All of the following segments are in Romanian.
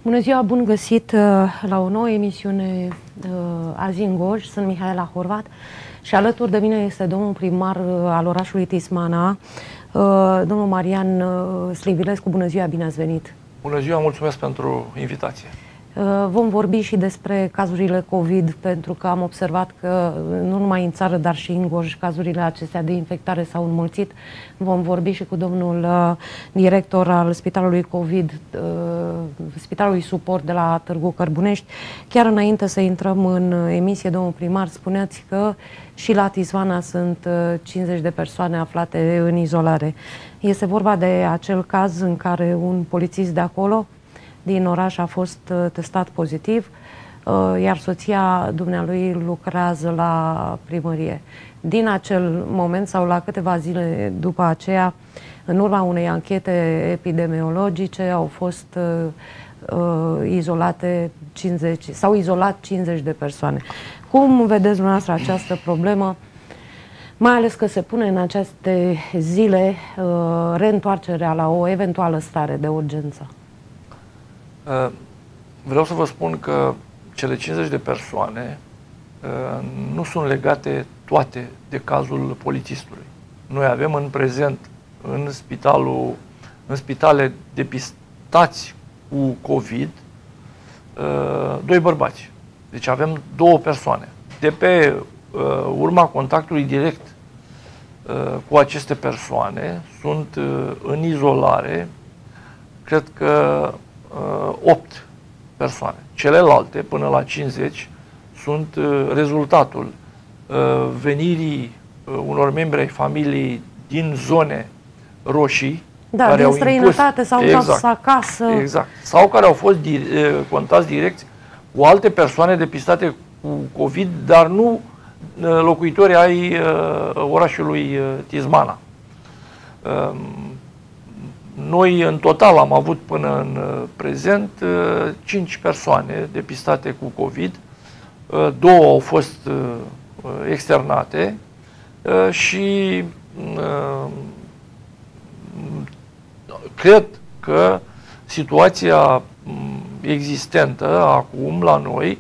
Bună ziua, bun găsit la o nouă emisiune Azi în Goj. Sunt Mihaela Horvat și alături de mine este domnul primar al orașului Tismana, domnul Marian Slivilescu. Bună ziua, bine ați venit! Bună ziua, mulțumesc pentru invitație! Vom vorbi și despre cazurile COVID, pentru că am observat că nu numai în țară, dar și în Goj, cazurile acestea de infectare s-au înmulțit. Vom vorbi și cu domnul director al Spitalului COVID, Spitalului Suport de la Târgu Cărbunești. Chiar înainte să intrăm în emisie, domnul primar, spuneați că și la Tismana sunt 50 de persoane aflate în izolare. Este vorba de acel caz în care un polițist de acolo, din oraș, a fost testat pozitiv, iar soția dumnealui lucrează la primărie. Din acel moment sau la câteva zile după aceea, în urma unei anchete epidemiologice, au fost izolate 50, s-au izolat 50 de persoane. Cum vedeți dumneavoastră această problemă? Mai ales că se pune în aceste zile reîntoarcerea la o eventuală stare de urgență. Vreau să vă spun că cele 50 de persoane nu sunt legate toate de cazul polițistului. Noi avem în prezent în spitale depistați cu COVID 2 bărbați. Deci avem 2 persoane. De pe urma contactului direct cu aceste persoane sunt în izolare, cred că 8 persoane. Celelalte, până la 50, sunt rezultatul venirii unor membri ai familiei din zone roșii. Da, care din străinătate s-au întors acasă. Exact. Sau care au fost contați direct cu alte persoane depistate cu COVID, dar nu locuitori ai orașului Tismana. Noi, în total, am avut până în prezent 5 persoane depistate cu COVID, 2 au fost externate și cred că situația existentă acum la noi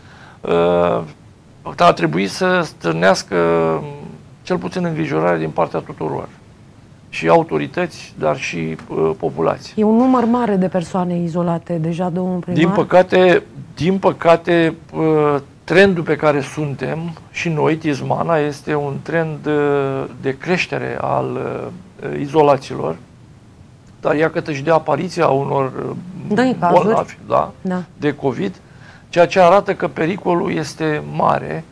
ar trebui să stârnească cel puțin îngrijorare din partea tuturor. Și autorități, dar și populație. E un număr mare de persoane izolate deja, domnul primar? Din păcate, trendul pe care suntem și noi, Tismana, este un trend de creștere al izolațiilor, dar iată și de apariția unor bolnavi de COVID, ceea ce arată că pericolul este mare.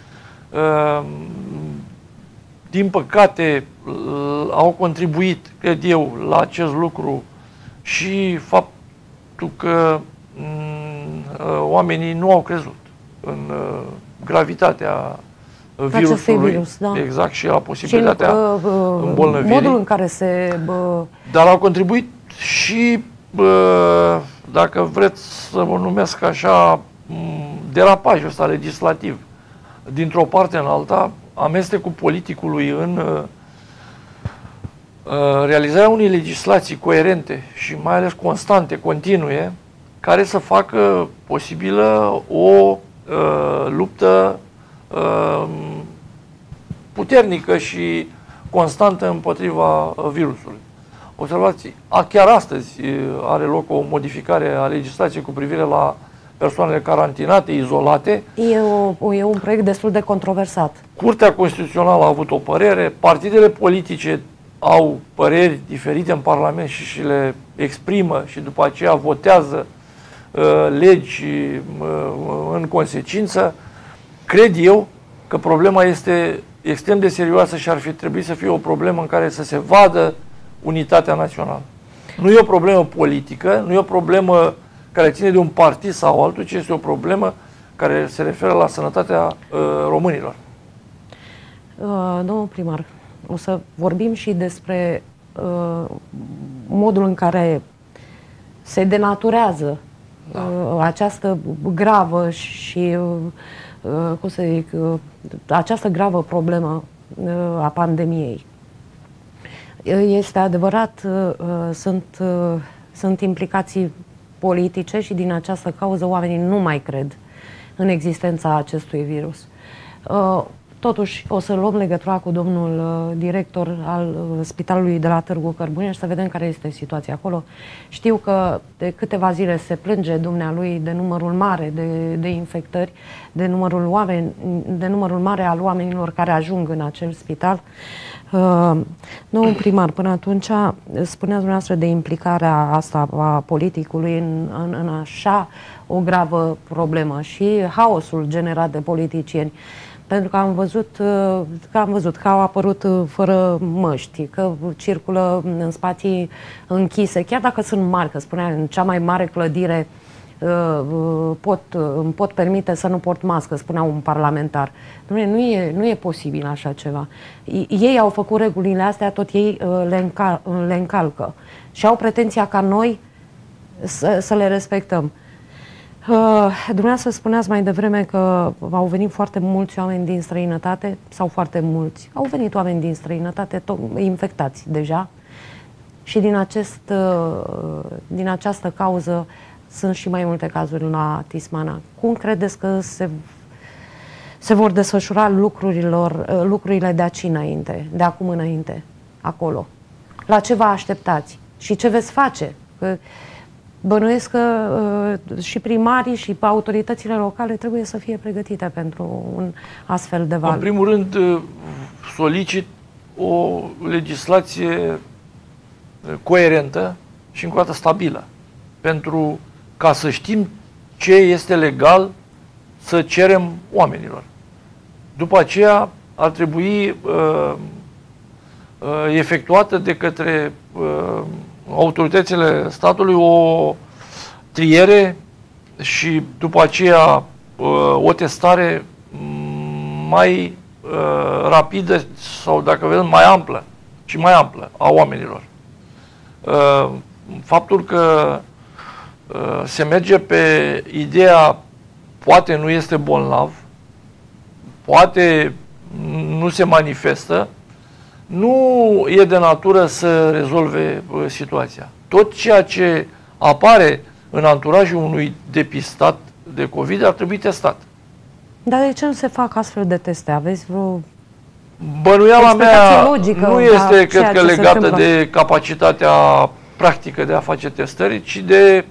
Din păcate, au contribuit, cred eu, la acest lucru și faptul că oamenii nu au crezut în gravitatea virusului, virus, da. Exact, și la posibilitatea îmbolnăvirii. Modul în care se... Dar au contribuit și, dacă vreți să vă numesc așa, derapajul ăsta legislativ. Dintr-o parte în alta, amestecul politicului în realizarea unei legislații coerente și mai ales constante, continue, care să facă posibilă o luptă puternică și constantă împotriva virusului. Observați, chiar astăzi are loc o modificare a legislației cu privire la persoanele carantinate, izolate. E un proiect destul de controversat. Curtea Constituțională a avut o părere, partidele politice au păreri diferite în Parlament și le exprimă și după aceea votează legi în consecință. Cred eu că problema este extrem de serioasă și ar fi trebuit să fie o problemă în care să se vadă unitatea națională. Nu e o problemă politică, nu e o problemă care ține de un partid sau altul, ci este o problemă care se referă la sănătatea românilor. Domnul primar, o să vorbim și despre modul în care se denaturează această gravă și, cum să zic, această gravă problemă a pandemiei. Este adevărat, sunt implicații politice și din această cauză oamenii nu mai cred în existența acestui virus. Totuși, o să luăm legătura cu domnul director al Spitalului de la Târgu Cărbune și să vedem care este situația acolo. Știu că de câteva zile se plânge dumnealui de numărul mare de infectări, de numărul mare al oamenilor care ajung în acel spital. Domnul primar, până atunci spuneați dumneavoastră de implicarea asta a politicului în așa o gravă problemă și haosul generat de politicieni. Pentru că am văzut că au apărut fără măști, că circulă în spații închise, chiar dacă sunt mari, că spunea, în cea mai mare clădire îmi pot permite să nu port mască, spunea un parlamentar. Nu e posibil așa ceva. Ei au făcut regulile astea, tot ei le încalcă și au pretenția ca noi să le respectăm. Dumneavoastră spuneați mai devreme că au venit foarte mulți oameni din străinătate, sau foarte mulți, au venit oameni din străinătate infectați deja și din această cauză sunt și mai multe cazuri la Tismana. Cum credeți că se vor desfășura lucrurile de aici înainte, de acum înainte, acolo? La ce vă așteptați? Și ce veți face? Că bănuiesc că și primarii și autoritățile locale trebuie să fie pregătite pentru un astfel de val. În primul rând, solicit o legislație coerentă și încă o dată stabilă, pentru ca să știm ce este legal să cerem oamenilor. După aceea ar trebui efectuată de către autoritățile statului o triere și după aceea o testare mai rapidă sau, dacă vedem, mai amplă și mai amplă a oamenilor. Faptul că se merge pe ideea poate nu este bolnav, poate nu se manifestă, nu e de natură să rezolve situația. Tot ceea ce apare în anturajul unui depistat de COVID ar trebui testat. Dar de ce nu se fac astfel de teste? Aveți vreo bănuiala mea logică, nu este, cred că, legată de capacitatea practică de a face testări, ci de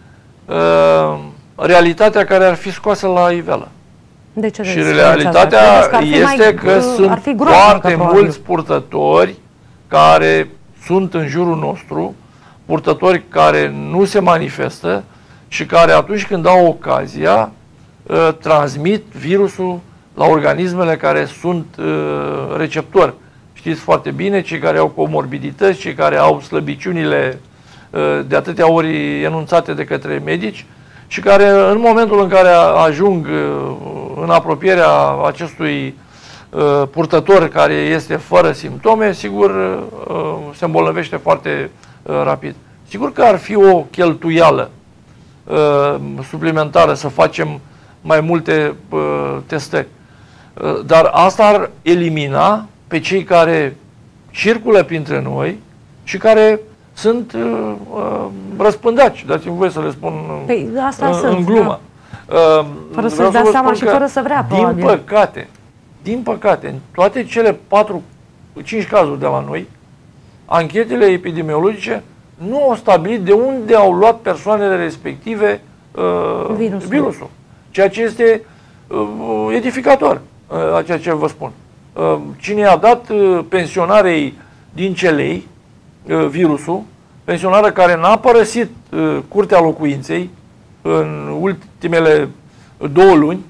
realitatea care ar fi scoasă la iveală. De ce și realitatea este că sunt foarte mulți purtători care sunt în jurul nostru, purtători care nu se manifestă și care atunci când au ocazia transmit virusul la organismele care sunt receptori. Știți foarte bine, cei care au comorbidități, cei care au slăbiciunile de atâtea ori enunțate de către medici și care în momentul în care ajung în apropierea acestui purtător care este fără simptome, sigur se îmbolnăvește foarte rapid. Sigur că ar fi o cheltuială suplimentară să facem mai multe testări, dar asta ar elimina pe cei care circulă printre noi și care sunt răspândați, dați-mi voie să le spun în glumă. Da. Fără să-și dea seama și fără să vrea, probabil. Din păcate, în toate cele 4-5 cazuri de la noi, anchetele epidemiologice nu au stabilit de unde au luat persoanele respective virusul. Ceea ce este edificator, a ceea ce vă spun. Cine a dat pensionarei din Celei virusul, pensionară care n-a părăsit curtea locuinței în ultimele 2 luni,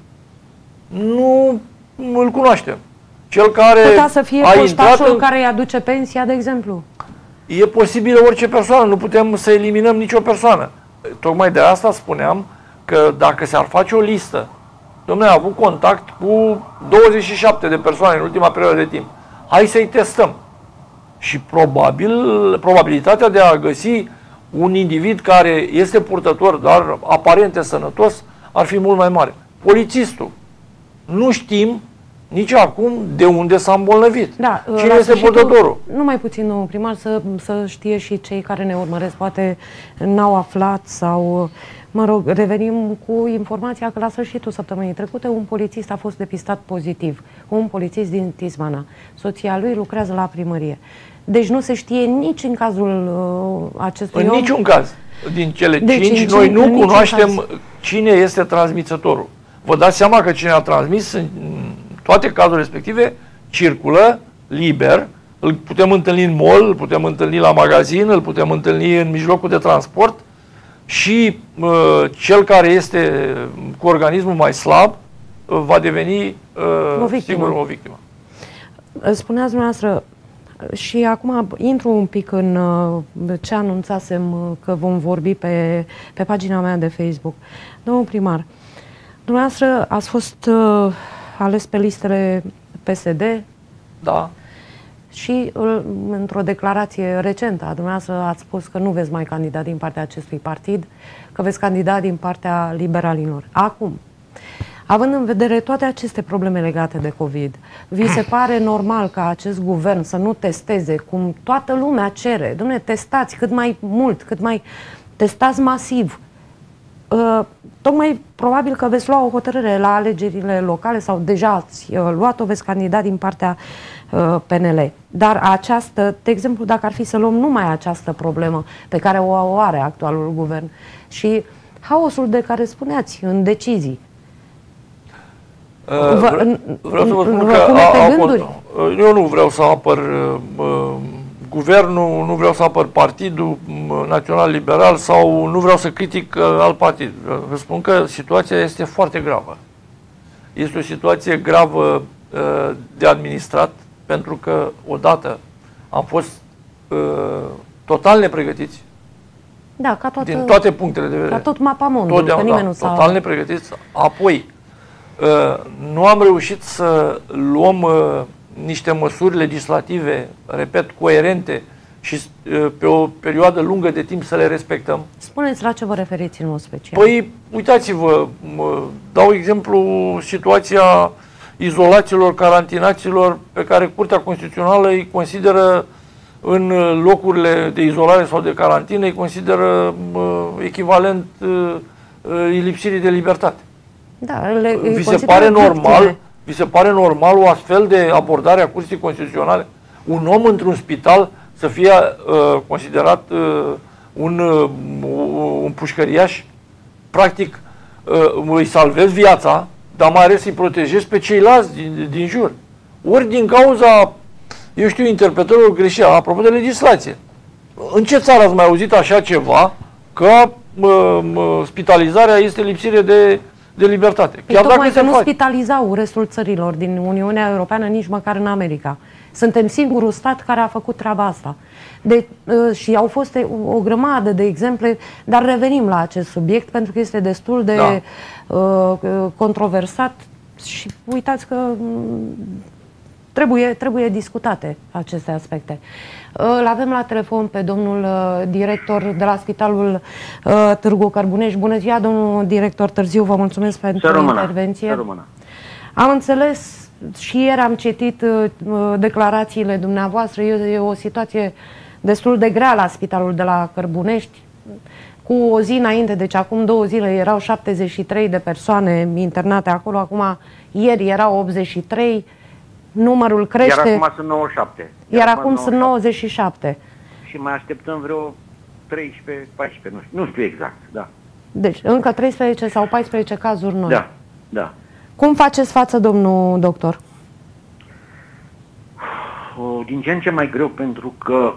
nu îl cunoaștem. Cel care putea să fie poștașul care îi aduce pensia, de exemplu. E posibil orice persoană, nu putem să eliminăm nicio persoană. Tocmai de asta spuneam că dacă s-ar face o listă, domnule, a avut contact cu 27 de persoane în ultima perioadă de timp, hai să-i testăm. Și probabilitatea de a găsi un individ care este purtător, dar aparent sănătos, ar fi mult mai mare. Polițistul. Nu știm nici acum de unde s-a îmbolnăvit. Da, cine este purtătorul? Numai puțin, domnul primar, să știe și cei care ne urmăresc, poate n-au aflat sau, mă rog, revenim cu informația că la sfârșitul săptămânii trecute un polițist a fost depistat pozitiv, un polițist din Tismana. Soția lui lucrează la primărie. Deci nu se știe nici în cazul acestui om. În niciun caz. Din cele 5, noi nu cunoaștem cine este transmițătorul. Vă dați seama că cine a transmis, în toate cazurile respective, circulă liber, îl putem întâlni în mall, îl putem întâlni la magazin, îl putem întâlni în mijlocul de transport și cel care este cu organismul mai slab va deveni sigur o victimă. Spuneați dumneavoastră, și acum intru un pic în ce anunțasem că vom vorbi pe pagina mea de Facebook. Domnul primar, dumneavoastră ați fost ales pe listele PSD. Da. Și într-o declarație recentă a dumneavoastră ați spus că nu veți mai candida din partea acestui partid, că veți candida din partea liberalilor. Acum, având în vedere toate aceste probleme legate de COVID, vi se pare normal ca acest guvern să nu testeze cum toată lumea cere? Dom'le, testați cât mai mult, cât mai testați masiv. Tocmai probabil că veți lua o hotărâre la alegerile locale sau deja ați luat-o, veți candida din partea PNL. Dar această, de exemplu, dacă ar fi să luăm numai această problemă pe care o are actualul guvern și haosul de care spuneați în decizii, vreau să vă spun că eu nu vreau să apăr guvernul, nu vreau să apăr Partidul Național Liberal sau nu vreau să critic alt partid. Vă spun că situația este foarte gravă. Este o situație gravă de administrat, pentru că odată am fost total nepregătiți. Da, ca toată, din toate punctele de vedere. Ca tot mapamondul, că nimeni nu s-a... Total nepregătiți. Apoi, nu am reușit să luăm niște măsuri legislative, repet, coerente și pe o perioadă lungă de timp să le respectăm. Spuneți la ce vă referiți în mod special. Păi, uitați-vă, dau exemplu situația izolaților, carantinaților pe Curtea Constituțională îi consideră în locurile de izolare sau de carantină, îi consideră echivalent lipsirii de libertate. Da, Vi se pare normal o astfel de abordare a Curții Constituționale? Un om într-un spital să fie considerat un pușcăriaș? Practic, îi salvezi viața, dar mai ales îi protejezi pe ceilalți din jur. Ori din cauza, eu știu, interpretărilor greșite, apropo de legislație. În ce țară ați mai auzit așa ceva, că spitalizarea este lipsire de libertate? Chiar tocmai că nu spitalizau restul țărilor din Uniunea Europeană, nici măcar în America. Suntem singurul stat care a făcut treaba asta. Și au fost o grămadă de exemple, dar revenim la acest subiect pentru că este destul de controversat și uitați că trebuie discutate aceste aspecte. Îl avem la telefon pe domnul director de la Spitalul Târgu Cărbunești. Bună ziua, domnul director Târziu, vă mulțumesc pentru intervenție. Am înțeles și ieri am citit declarațiile dumneavoastră. E o situație destul de grea la Spitalul de la Cărbunești. Cu o zi înainte, deci acum 2 zile, erau 73 de persoane internate acolo, acum ieri erau 83, numărul crește. Iar acum sunt 97. Iar acum sunt 97. Și mai așteptăm vreo 13, 14, nu știu exact, da. Deci, încă 13 sau 14 cazuri noi. Da, da. Cum faceți față, domnul doctor? Din ce în ce mai greu, pentru că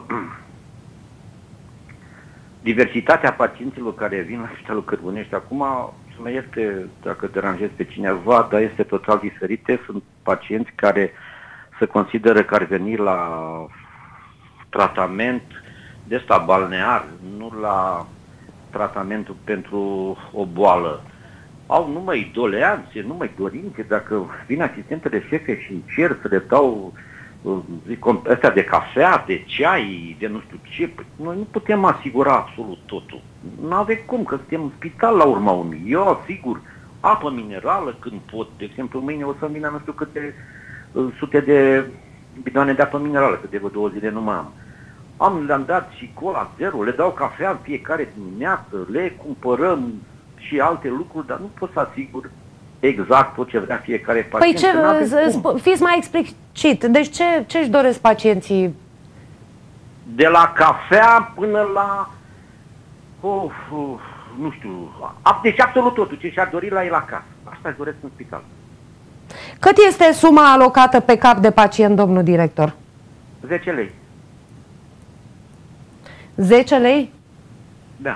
diversitatea pacienților care vin la Spitalul Cărbunești acum, să mă ierte dacă deranjez pe cineva, dar este total diferite. Sunt pacienți care se consideră că ar veni la tratament de ăsta balnear, nu la tratamentul pentru o boală. Au numai doleanțe, numai dorințe. Dacă vin asistentele șefe și cer să le dau astea de cafea, de ceai, de nu știu ce, noi nu putem asigura absolut totul. Nu avem cum, că suntem în spital la urma unui. Eu asigur apă minerală când pot. De exemplu, mâine o să-mi vină nu știu câte sute de bidoane de apă minerală, că de 2 zile nu mai am. Le-am dat și cola zero, le dau cafea în fiecare dimineață, le cumpărăm și alte lucruri, dar nu pot să asigur exact tot ce vrea fiecare pacient. Păi fiți mai explicit. Deci ce își doresc pacienții? De la cafea până la... nu știu... Deci absolut totul ce și-ar dori la el acasă. Asta își doresc în spital. Cât este suma alocată pe cap de pacient, domnul director? 10 lei. 10 lei? Da.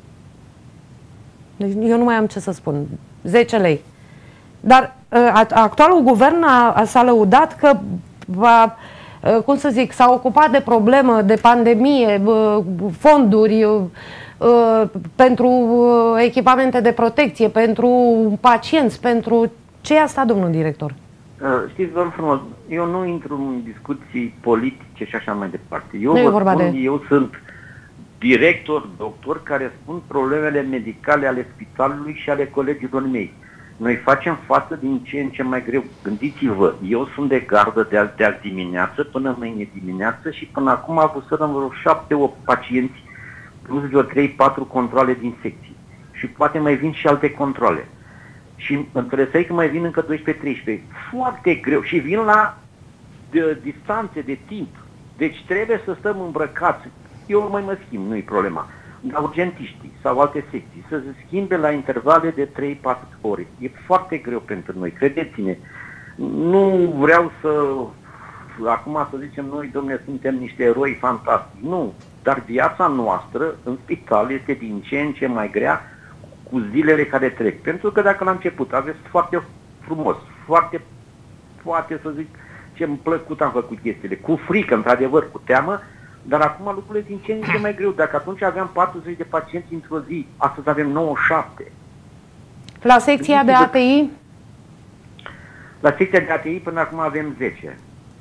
Deci eu nu mai am ce să spun. 10 lei. Dar actualul guvern s-a lăudat că cum să zic, s-a ocupat de problemă, de pandemie, fonduri pentru echipamente de protecție, pentru pacienți, pentru... Ce e asta, domnul director? Știți, vă rog frumos, eu nu intru în discuții politice și așa mai departe. Eu sunt director, doctor, care spun problemele medicale ale spitalului și ale colegilor mei. Noi facem față din ce în ce mai greu. Gândiți-vă, eu sunt de gardă de azi dimineață până mâine dimineață și până acum avusărăm vreo 7-8 pacienți plus vreo 3-4 controle din secții. Și poate mai vin și alte controle. Și înțelesei că mai vin încă 12-13. Foarte greu. Și vin la distanțe de timp. Deci trebuie să stăm îmbrăcați. Eu mai mă schimb, nu-i problema. Dar urgentiștii sau alte secții să se schimbe la intervale de 3-4 ore. E foarte greu pentru noi, credeți-ne. Nu vreau să... Acum să zicem noi, domne, suntem niște eroi fantastici. Nu. Dar viața noastră în spital este din ce în ce mai grea cu zilele care trec. Pentru că dacă la început aveți foarte frumos, foarte, poate să zic, ce-mi plăcut am făcut chestiile, cu frică, într-adevăr, cu teamă, dar acum lucrurile din ce în ce mai greu. Dacă atunci aveam 40 de pacienți într-o zi, astăzi avem 97. La secția de ATI? La secția de ATI până acum avem 10.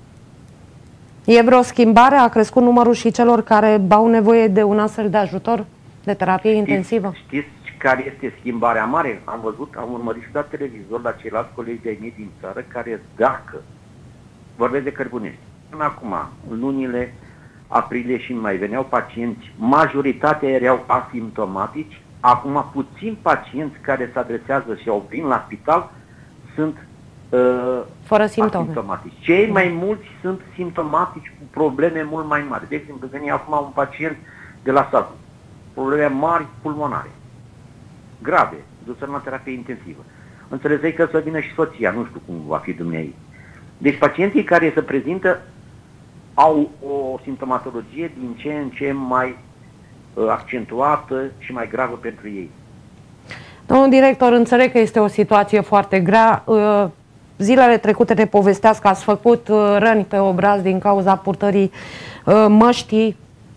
E vreo schimbare? A crescut numărul și celor care au nevoie de un astfel de ajutor, de terapie intensivă? Știți care este schimbarea mare? Am văzut, am urmărit și la televizor la ceilalți colegi de-ai mei din țară care, dacă vorbesc de Cărbunești, până acum, în lunile aprilie și mai veneau pacienți, majoritatea erau asimptomatici, acum puțini pacienți care se adresează și au vin la spital sunt fără simptome. Asimptomatici. Cei mai mulți sunt simptomatici cu probleme mult mai mari. De exemplu, veni acum un pacient de la Satu, probleme mari pulmonare, grave, dusă la terapie intensivă. Înțelegeai că să vină și soția, nu știu cum va fi dumneavoastră. Deci pacienții care se prezintă au o simptomatologie din ce în ce mai accentuată și mai gravă pentru ei. Domnul director, înțeleg că este o situație foarte grea. Zilele trecute ne povesteați că ați făcut răni pe obraz din cauza purtării măștii.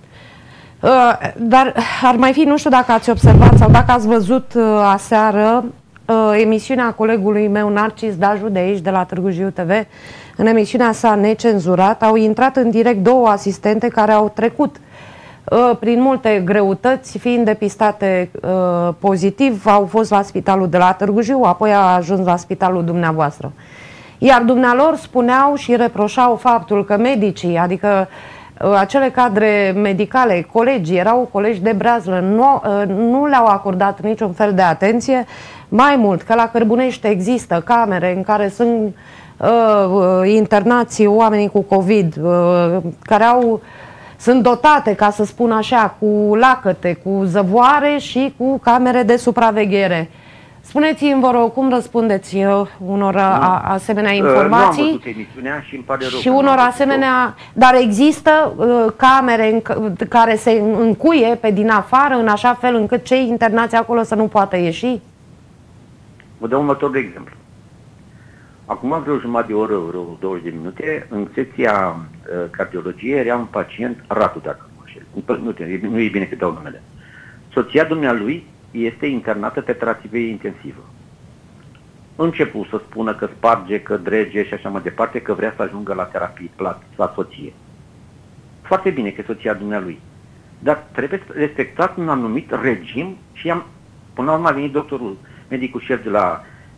Dar ar mai fi, nu știu dacă ați observat sau dacă ați văzut aseară emisiunea colegului meu Narcis Daju de aici, de la Târgu Jiu TV. În emisiunea sa Necenzurat au intrat în direct 2 asistente care au trecut prin multe greutăți, fiind depistate pozitiv, au fost la spitalul de la Târgu Jiu, apoi a ajuns la spitalul dumneavoastră. Iar dumnealor spuneau și reproșau faptul că medicii, adică acele cadre medicale, colegii, erau colegi de breazlă, nu le-au acordat niciun fel de atenție. Mai mult, că la Cărbunești există camere în care sunt internați oamenii cu COVID, care sunt dotate, ca să spun așa, cu lacăte, cu zăvoare și cu camere de supraveghere. Spuneți-mi, vă rog, cum răspundeți unor asemenea informații? Nu am văzut emisiunea și îmi pare rău. Și unor asemenea, dar există camere care se încuie pe din afară, în așa fel încât cei internați acolo să nu poată ieși? Vă dau următorul exemplu. Acum vreo jumătate de oră, vreo 20 de minute, în secția cardiologie era un pacient, Ratu, dacă nu e bine că dau numele. Soția dumnealui este internată pe terapie intensivă. Început să spună că sparge, că drege și așa mai departe, că vrea să ajungă la terapie, la soție. Foarte bine că soția dumnealui. Dar trebuie respectat un anumit regim și până la urmă a venit doctorul, medicul șef de la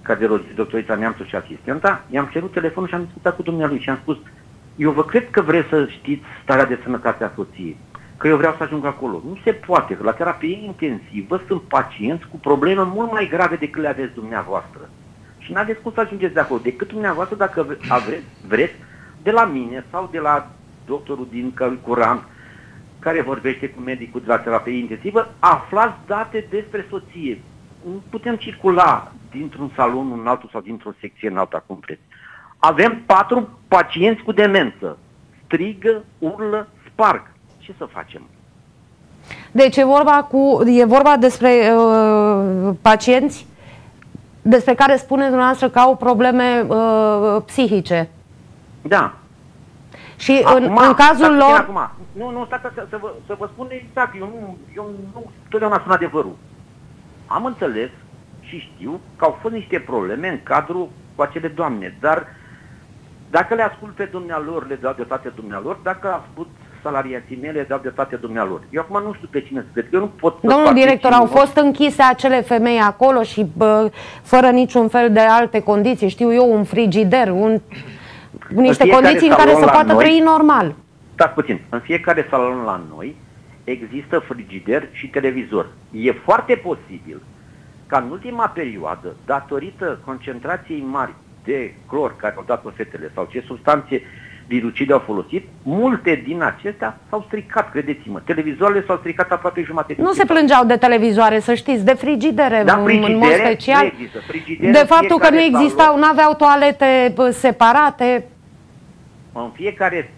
cardiologii, doctorița Neamțu și asistenta, i-am cerut telefonul și am discutat cu dumnealui și am spus, eu vă cred că vreți să știți starea de sănătate a soției, că eu vreau să ajung acolo. Nu se poate, că la terapie intensivă sunt pacienți cu probleme mult mai grave decât le aveți dumneavoastră. Și n-aveți cum să ajungeți de acolo, decât dumneavoastră dacă vreți de la mine sau de la doctorul din curant, care vorbește cu medicul de la terapie intensivă, aflați date despre soție. Nu putem circula dintr-un salon în altul sau dintr-o secție în alta, cum vreți. Avem 4 pacienți cu demență. Strigă, urlă, sparg. Ce să facem? Deci e vorba despre pacienți despre care spuneți dumneavoastră că au probleme psihice. Da. Și acum, în cazul lor... Acum. Nu, stați să vă spun exact. Eu nu totdeauna spun adevărul. Am înțeles și știu că au fost niște probleme în cadrul cu acele doamne, dar dacă le ascult pe dumnealor, le dau de toate dumnealor, dacă ascult salariații mei, le dau de toate dumnealor. Eu acum nu știu pe cine să cred. Eu nu pot să Domnul director, au fost închise acele femei acolo și fără niciun fel de alte condiții, știu eu, un frigider, niște condiții în care să poată trăi normal. Stați puțin. În fiecare salon la noi există frigider și televizor. E foarte posibil ca în ultima perioadă, datorită concentrației mari de clor care au dat-o fetele sau ce substanțe virucide au folosit, multe din acestea s-au stricat, credeți-mă. Televizoarele s-au stricat aproape jumătate. Nu se plângeau de televizoare, să știți, de frigidere, da, în mod special. De faptul că nu existau, nu aveau toalete separate. În fiecare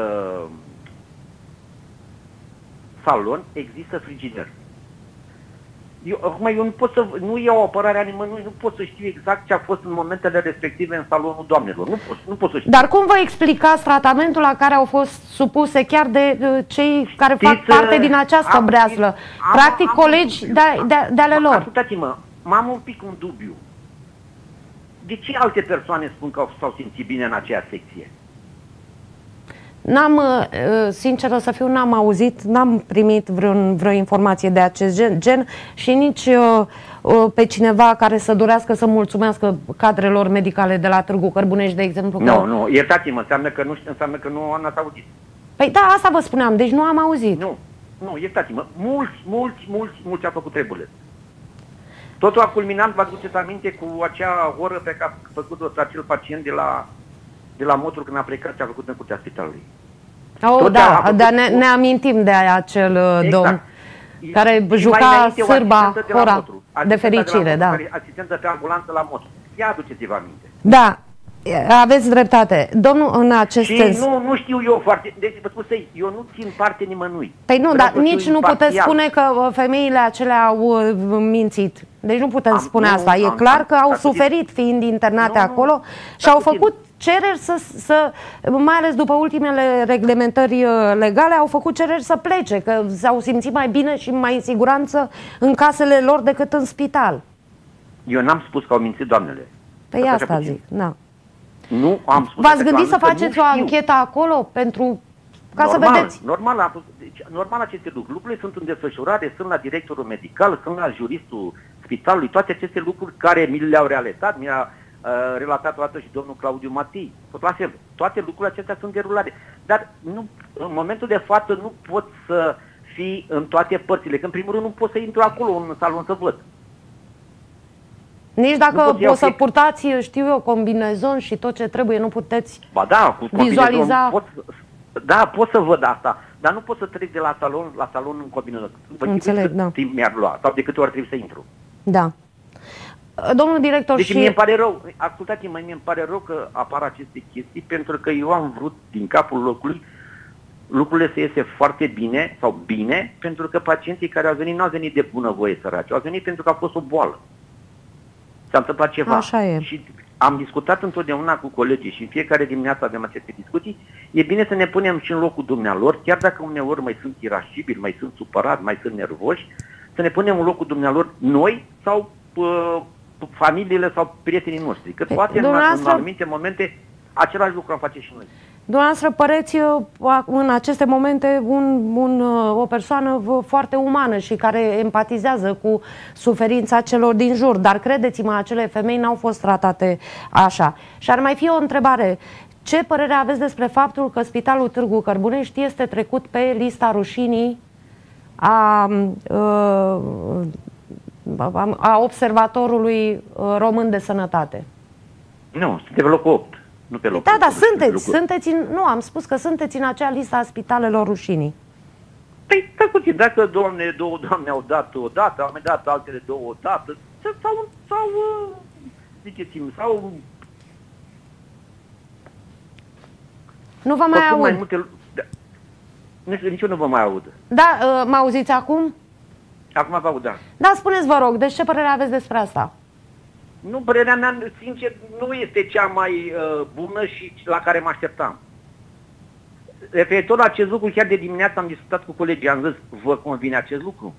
salon există frigider. Eu nu pot să, nu iau apărarea nimănui, nu pot să știu exact ce a fost în momentele respective în salonul doamnelor. Nu pot să știu. Dar cum vă explicați tratamentul la care au fost supuse chiar de cei care fac parte din această breaslă? Practic colegi de ale lor. Ascultați-mă, m-am un pic un dubiu. De ce alte persoane spun că s-au simțit bine în aceea secție? Sinceră să fiu, n-am auzit, n-am primit vreo informație de acest gen și nici pe cineva care să dorească să mulțumească cadrelor medicale de la Târgu Cărbunești, de exemplu. Nu, iertați-mă, înseamnă că nu am auzit. Păi da, asta vă spuneam, deci nu am auzit. Nu, iertați-mă, mulți au făcut treburile. Totul a culminat, vă aduceți aminte, cu acea oră pe care a făcut-o acel pacient de la motor când a plecat ce a făcut în curtea spitalului. Dar ne amintim de acel domn care juca sârba ora de fericire, da. Asistentă pe ambulanță la motor. Ia aduceți-vă aminte. Da, aveți dreptate. Domnul, în acest sens... nu știu eu foarte... Deci, vă spun eu nu țin parte nimănui. Păi nu, dar nici nu puteți spune că femeile acelea au mințit. Deci nu putem spune asta. E clar că au suferit fiind internate acolo și au făcut cereri mai ales după ultimele reglementări legale, au făcut cereri să plece, că s-au simțit mai bine și mai în siguranță în casele lor decât în spital. Eu n-am spus că au mințit doamnele. Păi asta zic, da. Nu am spus. V-ați gândit să faceți o anchetă acolo ca să vedeți? Normal aceste lucruri. Lucrurile sunt în desfășurare, sunt la directorul medical, sunt la juristul spitalului, toate aceste lucruri care mi le-au relatat, mi-a relatat o dată și domnul Claudiu Matei, tot la fel. Toate lucrurile acestea sunt derulate. Dar în momentul de față nu pot să fii în toate părțile, că în primul rând nu pot să intru acolo în salon să văd. Nici dacă o să purtați, știu eu, combinezon și tot ce trebuie, nu puteți vizualiza... Pot să văd asta, dar nu pot să trec de la salon în combinezon. Înțeleg, da. Timp mi-ar lua, sau de câte ori trebuie să intru. Da. Domnul director, deci mie îmi pare rău, ascultați-mă, mie îmi pare rău că apar aceste chestii, pentru că eu am vrut din capul locului lucrurile să iese foarte bine, sau bine, pentru că pacienții care au venit nu au venit de bunăvoie săraci, au venit pentru că a fost o boală. S-a întâmplat ceva. Așa e. Și am discutat întotdeauna cu colegii și în fiecare dimineață avem aceste discuții. E bine să ne punem și în locul dumnealor, chiar dacă uneori mai sunt irascibili, mai sunt supărați, mai sunt nervoși, să ne punem în locul dumnealor noi sau familiile sau prietenii noștri. Că poate în anumite momente același lucru am face și noi. Dumneavoastră păreți în aceste momente o persoană foarte umană și care empatizează cu suferința celor din jur, dar credeți-mă, acele femei n-au fost tratate așa. Și ar mai fi o întrebare. Ce părere aveți despre faptul că Spitalul Târgu Cărbunești este trecut pe lista rușinii a Observatorului Român de Sănătate? Nu, sunt pe locul 8. Nu pe locul. Da, nu, am spus că sunteți în acea listă a spitalelor rușinii. Păi, puțin, dacă două doamne au dat o dată, au mai dat altele două o dată, sau ziceți-mi, sau... Nu vă mai aud. Mai multe, nici eu nu vă mai aud. Da, mă auziți acum? Acum vă aud, da. Da, spuneți, vă rog, deci ce părere aveți despre asta? Nu, părerea mea, sincer, nu este cea mai bună și la care mă așteptam. Referitor la acest lucru, chiar de dimineață am discutat cu colegii, am zis, vă convine acest lucru?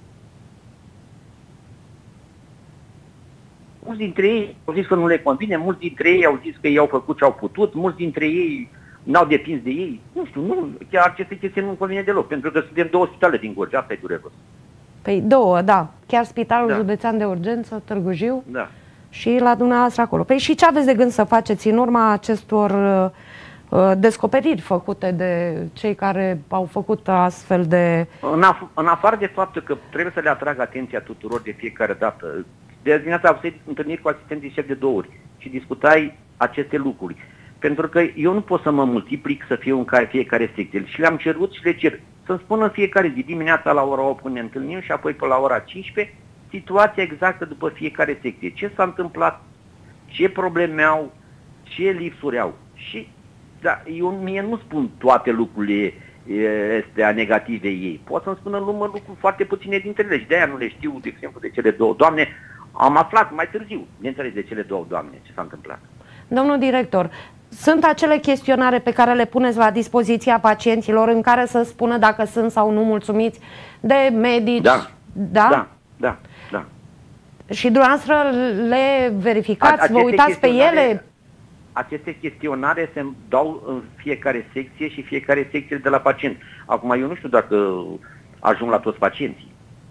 Mulți dintre ei au zis că nu le convine, mulți dintre ei au zis că ei au făcut ce au putut, mulți dintre ei n-au depins de ei. Nu știu, chiar aceste chestii nu-mi convine deloc, pentru că suntem două spitale din Gorj, asta e dureros. Păi două, da. Chiar Spitalul Județean de Urgență, Târgu Jiu. Da. Și la dumneavoastră acolo. Păi și ce aveți de gând să faceți în urma acestor descoperiri făcute de cei care au făcut astfel de... În afară de faptul că trebuie să le atrag atenția tuturor de fiecare dată. De dimineața am fost întâlniri cu asistenții șef de 2 ori și discutai aceste lucruri. Pentru că eu nu pot să mă multiplic să fiu în fiecare secție. Și le-am cerut și le cer să-mi spună fiecare zi dimineața la ora 8 când ne întâlnim și apoi pe la ora 15 situația exactă după fiecare secție. Ce s-a întâmplat, ce probleme au, ce lipsuri au. Și da, eu mie nu spun toate lucrurile astea negative ei. Pot să-mi spună număr lucruri foarte puține dintre ele și de-aia nu le știu, de exemplu, de cele două doamne. Am aflat mai târziu, bineînțeles, de cele două doamne ce s-a întâmplat. Domnul director, sunt acele chestionare pe care le puneți la dispoziția pacienților în care să spună dacă sunt sau nu mulțumiți de medici? Da. Da? Da. Da. Și dumneavoastră le verificați, vă uitați pe ele? Aceste chestionare se dau în fiecare secție și fiecare secție de la pacient. Acum eu nu știu dacă ajung la toți pacienții.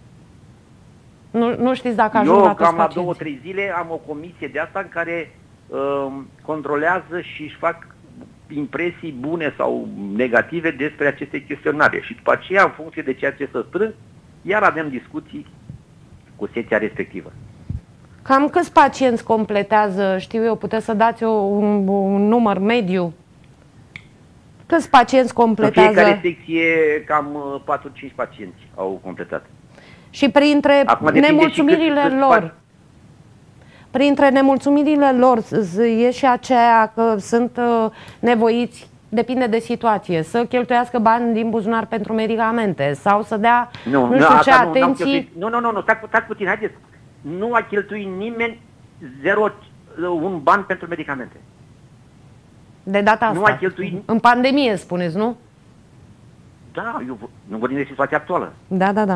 Nu știți dacă ajung la toți pacienții? Eu cam la 2-3 zile am o comisie de asta în care controlează și își fac impresii bune sau negative despre aceste chestionare. Și după aceea, în funcție de ceea ce să strâng, iar avem discuții cu secția respectivă. Cam câți pacienți completează, știu eu, puteți să dați un număr mediu? Câți pacienți completează? În fiecare secție cam 4-5 pacienți au completat. Și printre nemulțumirile lor, printre nemulțumirile lor e și aceea că sunt nevoiți, depinde de situație, să cheltuiască bani din buzunar pentru medicamente sau să dea nu știu ce atenții. Nu, stați puțin, haideți. Nu a cheltuit nimeni un ban pentru medicamente. De data asta. Nu a cheltuit... În pandemie, spuneți, nu? Da, eu nu vorbim de situația actuală. Da.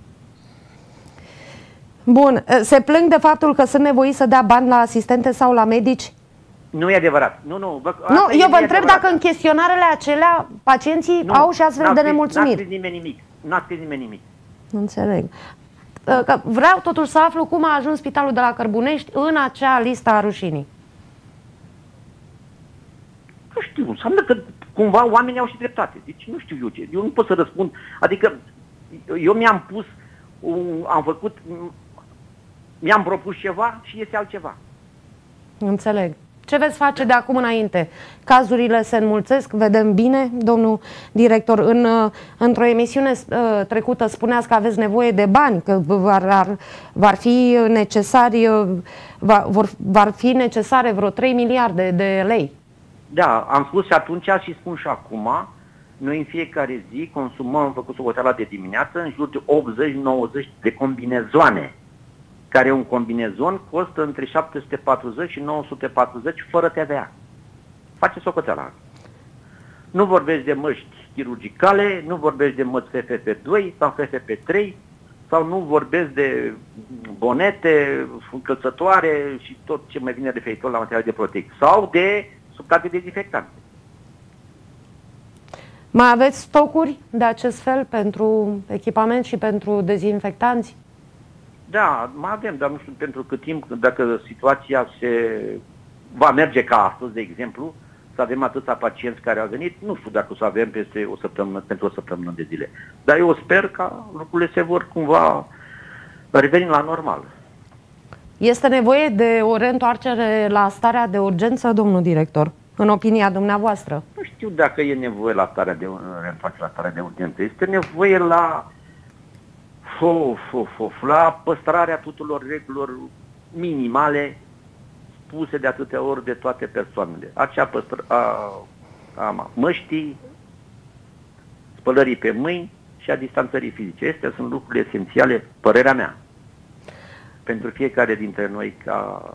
Bun, se plâng de faptul că sunt nevoiți să dea bani la asistente sau la medici? Nu e adevărat. Nu, eu vă întreb dacă în chestionarele acelea pacienții au și astfel de nemulțumiri. N-a scris nimeni nimic. Înțeleg. Vreau totuși să aflu cum a ajuns Spitalul de la Cărbunești în acea listă a rușinii. Nu știu, înseamnă că cumva oamenii au și dreptate. Deci nu știu eu ce. Eu nu pot să răspund. Adică eu mi-am propus ceva și este altceva. Înțeleg. Ce veți face de acum înainte? Cazurile se înmulțesc, vedem bine, domnul director. Într-o emisiune trecută spuneați că aveți nevoie de bani, că vor fi necesare vreo 3 miliarde de lei. Da, am spus și atunci și spun și acum, noi în fiecare zi consumăm, am făcut socoteala de dimineață, în jur de 80-90 de combinezoane, care un combinezon costă între 740 și 940 fără TVA. Face socoteala. Nu vorbești de măști chirurgicale, nu vorbești de măști FFP2 sau FFP3, sau nu vorbesc de bonete, încălțătoare și tot ce mai vine referitor la materiale de protecție, sau de substanțe dezinfectante. Mai aveți stocuri de acest fel pentru echipament și pentru dezinfectanți? Da, mai avem, dar nu știu pentru cât timp, dacă situația se va merge ca astăzi, de exemplu, să avem atâția pacienți care au venit, nu știu dacă o să avem peste o săptămână, pentru o săptămână de zile. Dar eu sper că lucrurile se vor cumva reveni la normal. Este nevoie de o reîntoarcere la starea de urgență, domnul director, în opinia dumneavoastră? Nu știu dacă e nevoie la starea de reîntoarcere la starea de urgență. Este nevoie la la păstrarea tuturor regulilor minimale spuse de atâtea ori de toate persoanele. Acea măștii, spălării pe mâini și a distanțării fizice. Astea sunt lucrurile esențiale, părerea mea, pentru fiecare dintre noi, ca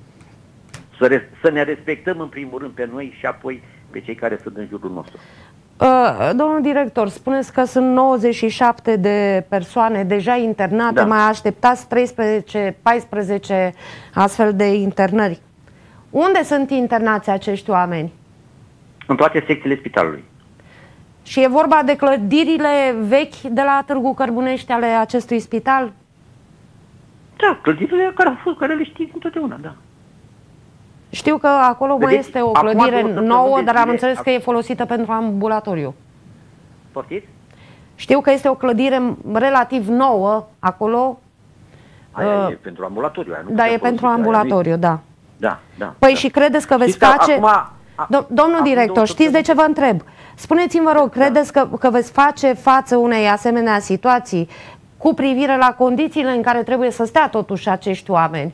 să ne respectăm în primul rând pe noi și apoi pe cei care sunt în jurul nostru. Domnul director, spuneți că sunt 97 de persoane deja internate, da. Mai așteptați 13-14 astfel de internări. Unde sunt internați acești oameni? În toate secțiile spitalului. Și e vorba de clădirile vechi de la Târgu Cărbunești ale acestui spital? Da, clădirile care le știți întotdeauna, da. Știu că acolo mai este o clădire nouă, dar am înțeles că e folosită pentru ambulatoriu. Poftiți? Știu că este o clădire relativ nouă acolo. Aia e pentru ambulatoriu. Aia nu da, e pentru ambulatoriu, da. Da, da. Păi da. Și credeți că veți face... Domnul director, știți de ce vă întreb? Spuneți-mi, vă rog, credeți că veți face față unei asemenea situații cu privire la condițiile în care trebuie să stea totuși acești oameni?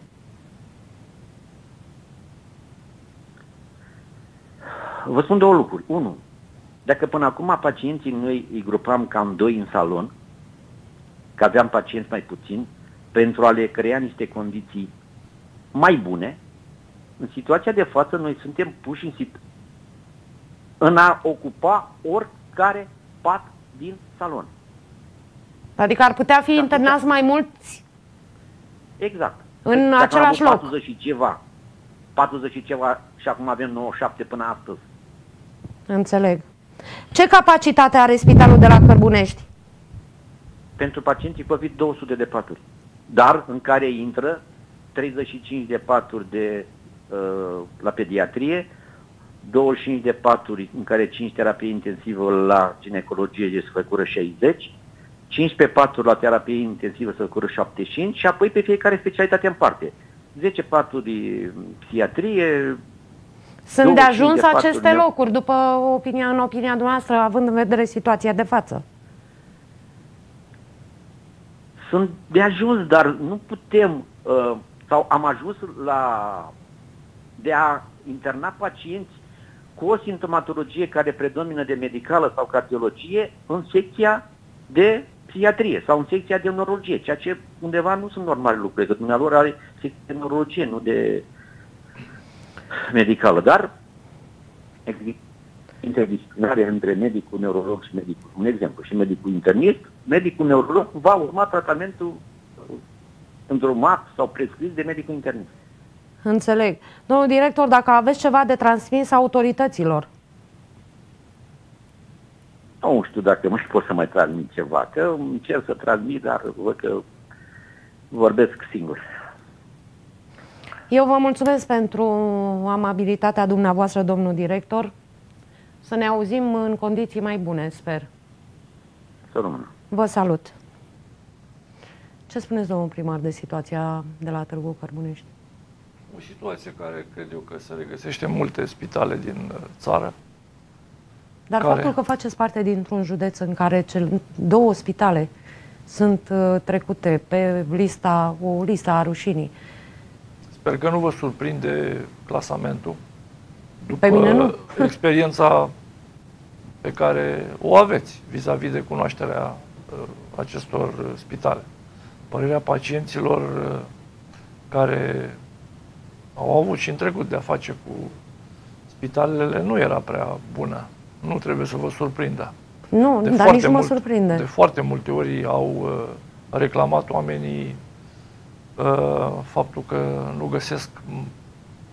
Vă spun două lucruri. Unu, dacă până acum pacienții noi îi grupam cam 2 în salon, că aveam pacienți mai puțini, pentru a le crea niște condiții mai bune, în situația de față noi suntem puși în a ocupa oricare pat din salon. Adică ar putea fi internați mai mulți? Exact. În același loc. 40 și ceva și acum avem 97 până astăzi. Înțeleg. Ce capacitate are spitalul de la Cărbunești? Pentru pacienții COVID 200 de paturi, dar în care intră 35 de paturi la pediatrie, 25 de paturi în care 5 terapie intensivă la ginecologie de sfăcură 60, 15 paturi la terapie intensivă sfăcură 75 și apoi pe fiecare specialitate în parte. 10 paturi psihiatrie. Sunt de ajuns aceste locuri, în opinia dumneavoastră, având în vedere situația de față? Sunt de ajuns, dar nu putem, sau am ajuns de a interna pacienți cu o simptomatologie care predomină de medicală sau cardiologie în secția de psihiatrie sau în secția de neurologie, ceea ce undeva nu sunt normale lucruri, că dumneavoastră are secția de neurologie, nu de medicală, dar există interdisciplinare între medicul neurolog și medicul, un exemplu, și medicul internist. Medicul neurolog va urma tratamentul îndrumat sau prescris de medicul internist. Înțeleg. Domnul director, dacă aveți ceva de transmis autorităților? Nu știu dacă mai pot să mai transmit ceva, că încerc să transmit, dar văd că vorbesc singur. Eu vă mulțumesc pentru amabilitatea dumneavoastră, domnul director. Să ne auzim în condiții mai bune, sper. Să rămână. Vă salut. Ce spuneți, domnul primar, de situația de la Târgu Cărbunești? O situație care cred eu că se regăsește în multe spitale din țară. Dar faptul că faceți parte dintr-un județ în care două spitale sunt trecute pe o listă a rușinii. Sper că nu vă surprinde clasamentul. După pe mine nu. Experiența pe care o aveți vis-a-vis de cunoașterea acestor spitale. Părerea pacienților care au avut și în trecut de a face cu spitalele nu era prea bună. Nu trebuie să vă surprindă. Nu, dar nici nu mă surprinde. De foarte multe ori au reclamat oamenii faptul că nu găsesc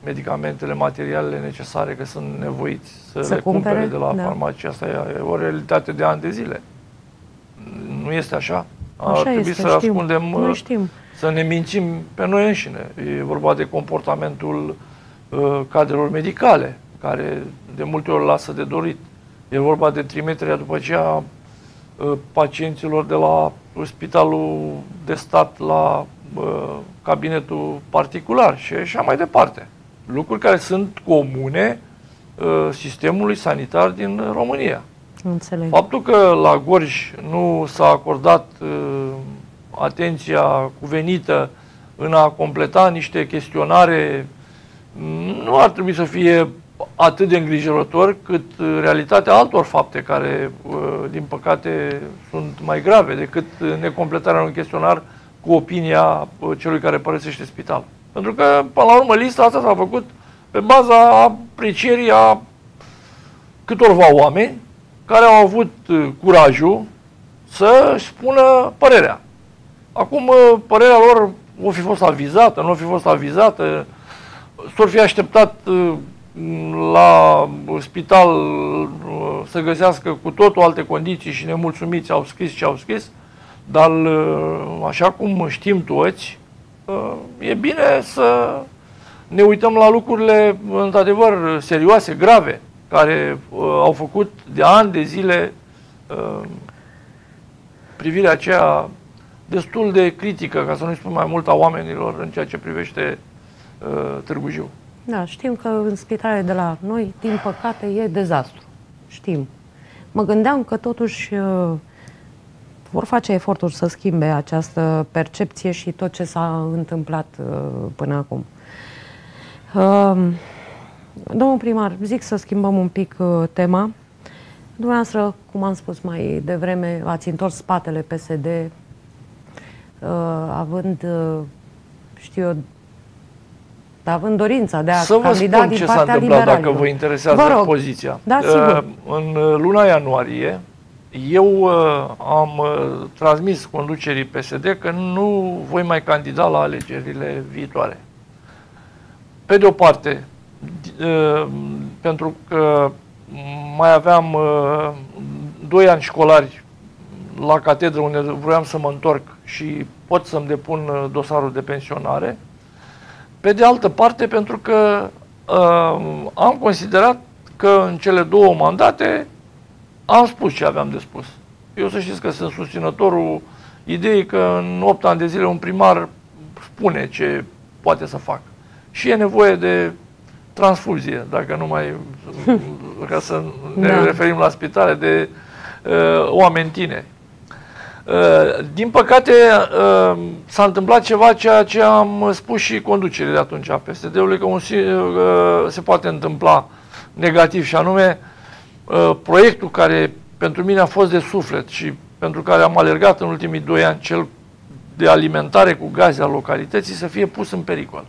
medicamentele, materialele necesare, că sunt nevoiți să le cumpere de la farmacie. Asta e o realitate de ani de zile. Nu este așa? Ar trebui să ascundem, să ne mințim pe noi înșine. E vorba de comportamentul cadrelor medicale, care de multe ori lasă de dorit. E vorba de trimiterea după aceea pacienților de la spitalul de stat la cabinetul particular și așa mai departe. Lucruri care sunt comune sistemului sanitar din România. Înțeleg. Faptul că la Gorj nu s-a acordat atenția cuvenită în a completa niște chestionare nu ar trebui să fie atât de îngrijorător cât realitatea altor fapte care, din păcate, sunt mai grave decât necompletarea unui chestionar cu opinia celui care părăsește spitalul. Pentru că, până la urmă, lista asta s-a făcut pe baza aprecierii a câtorva oameni care au avut curajul să-și spună părerea. Acum, părerea lor o fi fost avizată, nu o fi fost avizată, s-or fi așteptat la spital să găsească cu totul alte condiții și nemulțumiți au scris ce au scris, dar așa cum știm toți, e bine să ne uităm la lucrurile într-adevăr serioase, grave, care au făcut de ani de zile privirea aceea destul de critică, ca să nu spun mai mult, a oamenilor în ceea ce privește Târgu Jiu. Da, știm că în spitalele de la noi, din păcate, e dezastru. Știm. Mă gândeam că totuși vor face eforturi să schimbe această percepție și tot ce s-a întâmplat până acum. Domnul primar, zic să schimbăm un pic tema. Dumneavoastră, cum am spus mai devreme, ați întors spatele PSD, având, știu eu, având dorința de a candida din partea liberalilor. Să vă spun ce s-a întâmplat, dacă vă interesează poziția. Da, sigur. În luna ianuarie, eu am transmis conducerii PSD că nu voi mai candida la alegerile viitoare. Pe de o parte, pentru că mai aveam 2 ani școlari la catedră unde vroiam să mă întorc și pot să-mi depun dosarul de pensionare. Pe de altă parte, pentru că am considerat că în cele 2 mandate am spus ce aveam de spus. Eu să știți că sunt susținătorul ideii că în 8 ani de zile un primar spune ce poate să facă. Și e nevoie de transfuzie, dacă nu mai, ca să ne referim la spitale, de oameni tineri. Din păcate, s-a întâmplat ceva, ceea ce am spus și conducerii de atunci a PSD-ului, că se poate întâmpla negativ, și anume proiectul care pentru mine a fost de suflet și pentru care am alergat în ultimii 2 ani, cel de alimentare cu gaze al localității, să fie pus în pericol.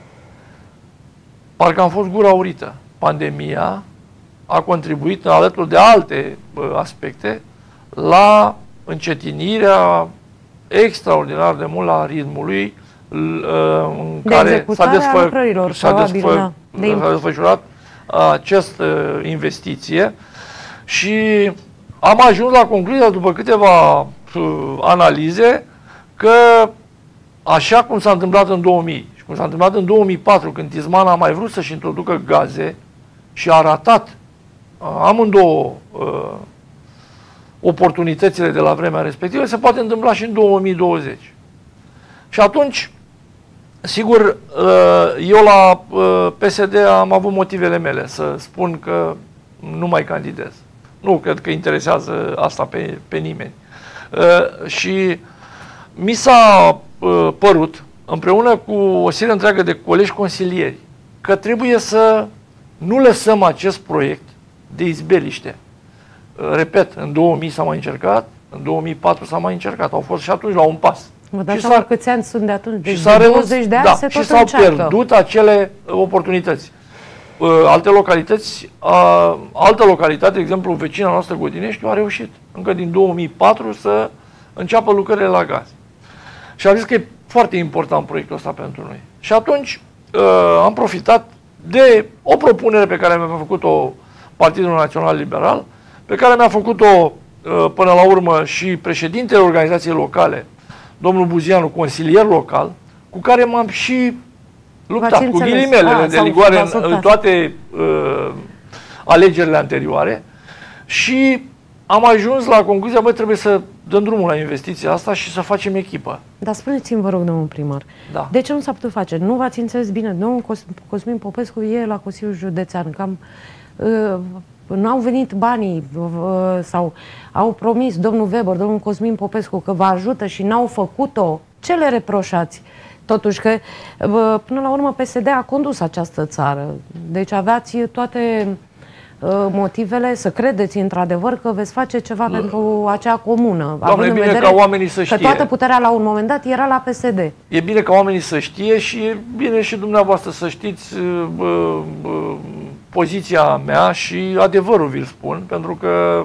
Parcă am fost gura aurită. Pandemia a contribuit, alături de alte aspecte, la încetinirea extraordinar de mult a ritmului în care s-a desfășurat această investiție și am ajuns la concluzia, după câteva analize, că așa cum s-a întâmplat în 2000 și cum s-a întâmplat în 2004, când Tisman a mai vrut să-și introducă gaze și a ratat amândouă oportunitățile de la vremea respectivă, se poate întâmpla și în 2020. Și atunci, sigur, eu la PSD am avut motivele mele să spun că nu mai candidez. Nu cred că interesează asta pe nimeni. Și mi s-a părut, împreună cu o serie întreagă de colegi consilieri, că trebuie să nu lăsăm acest proiect de izbeliște. Repet, în 2000 s-a mai încercat, în 2004 s-a mai încercat, au fost și atunci la un pas. Vă dați seama câți ani sunt de atunci? Deci de 20 de ani se tot încearcă. Și s-au pierdut acele oportunități. Alte localități, altă localitate, de exemplu, vecina noastră Godineștiu, a reușit încă din 2004 să înceapă lucrările la gaz. Și am zis că e foarte important proiectul ăsta pentru noi. Și atunci am profitat de o propunere pe care mi-a făcut-o Partidul Național Liberal, pe care mi-a făcut-o până la urmă și președintele organizației locale, domnul Buzianu, consilier local, cu care m-am și luptat, cu ghilimelele de ligoare în toate alegerile anterioare și am ajuns la concluzia, bă, trebuie să dăm drumul la investiția asta și să facem echipă. Dar spuneți-mi, vă rog, domnul primar, da. De ce nu s-a putut face? Nu v-ați înțeles bine? Domnul Cosmin Popescu e la Consiliul Județean, cam nu au venit banii sau au promis domnul Weber, domnul Cosmin Popescu că vă ajută și n-au făcut-o. Ce le reproșați? Totuși că, până la urmă, PSD a condus această țară. Deci aveați toate motivele să credeți într-adevăr că veți face ceva pentru acea comună. Doamne, e bine ca oamenii să știe. Că toată puterea la un moment dat era la PSD. E bine ca oamenii să știe și e bine și dumneavoastră să știți poziția mea și adevărul vi-l spun, pentru că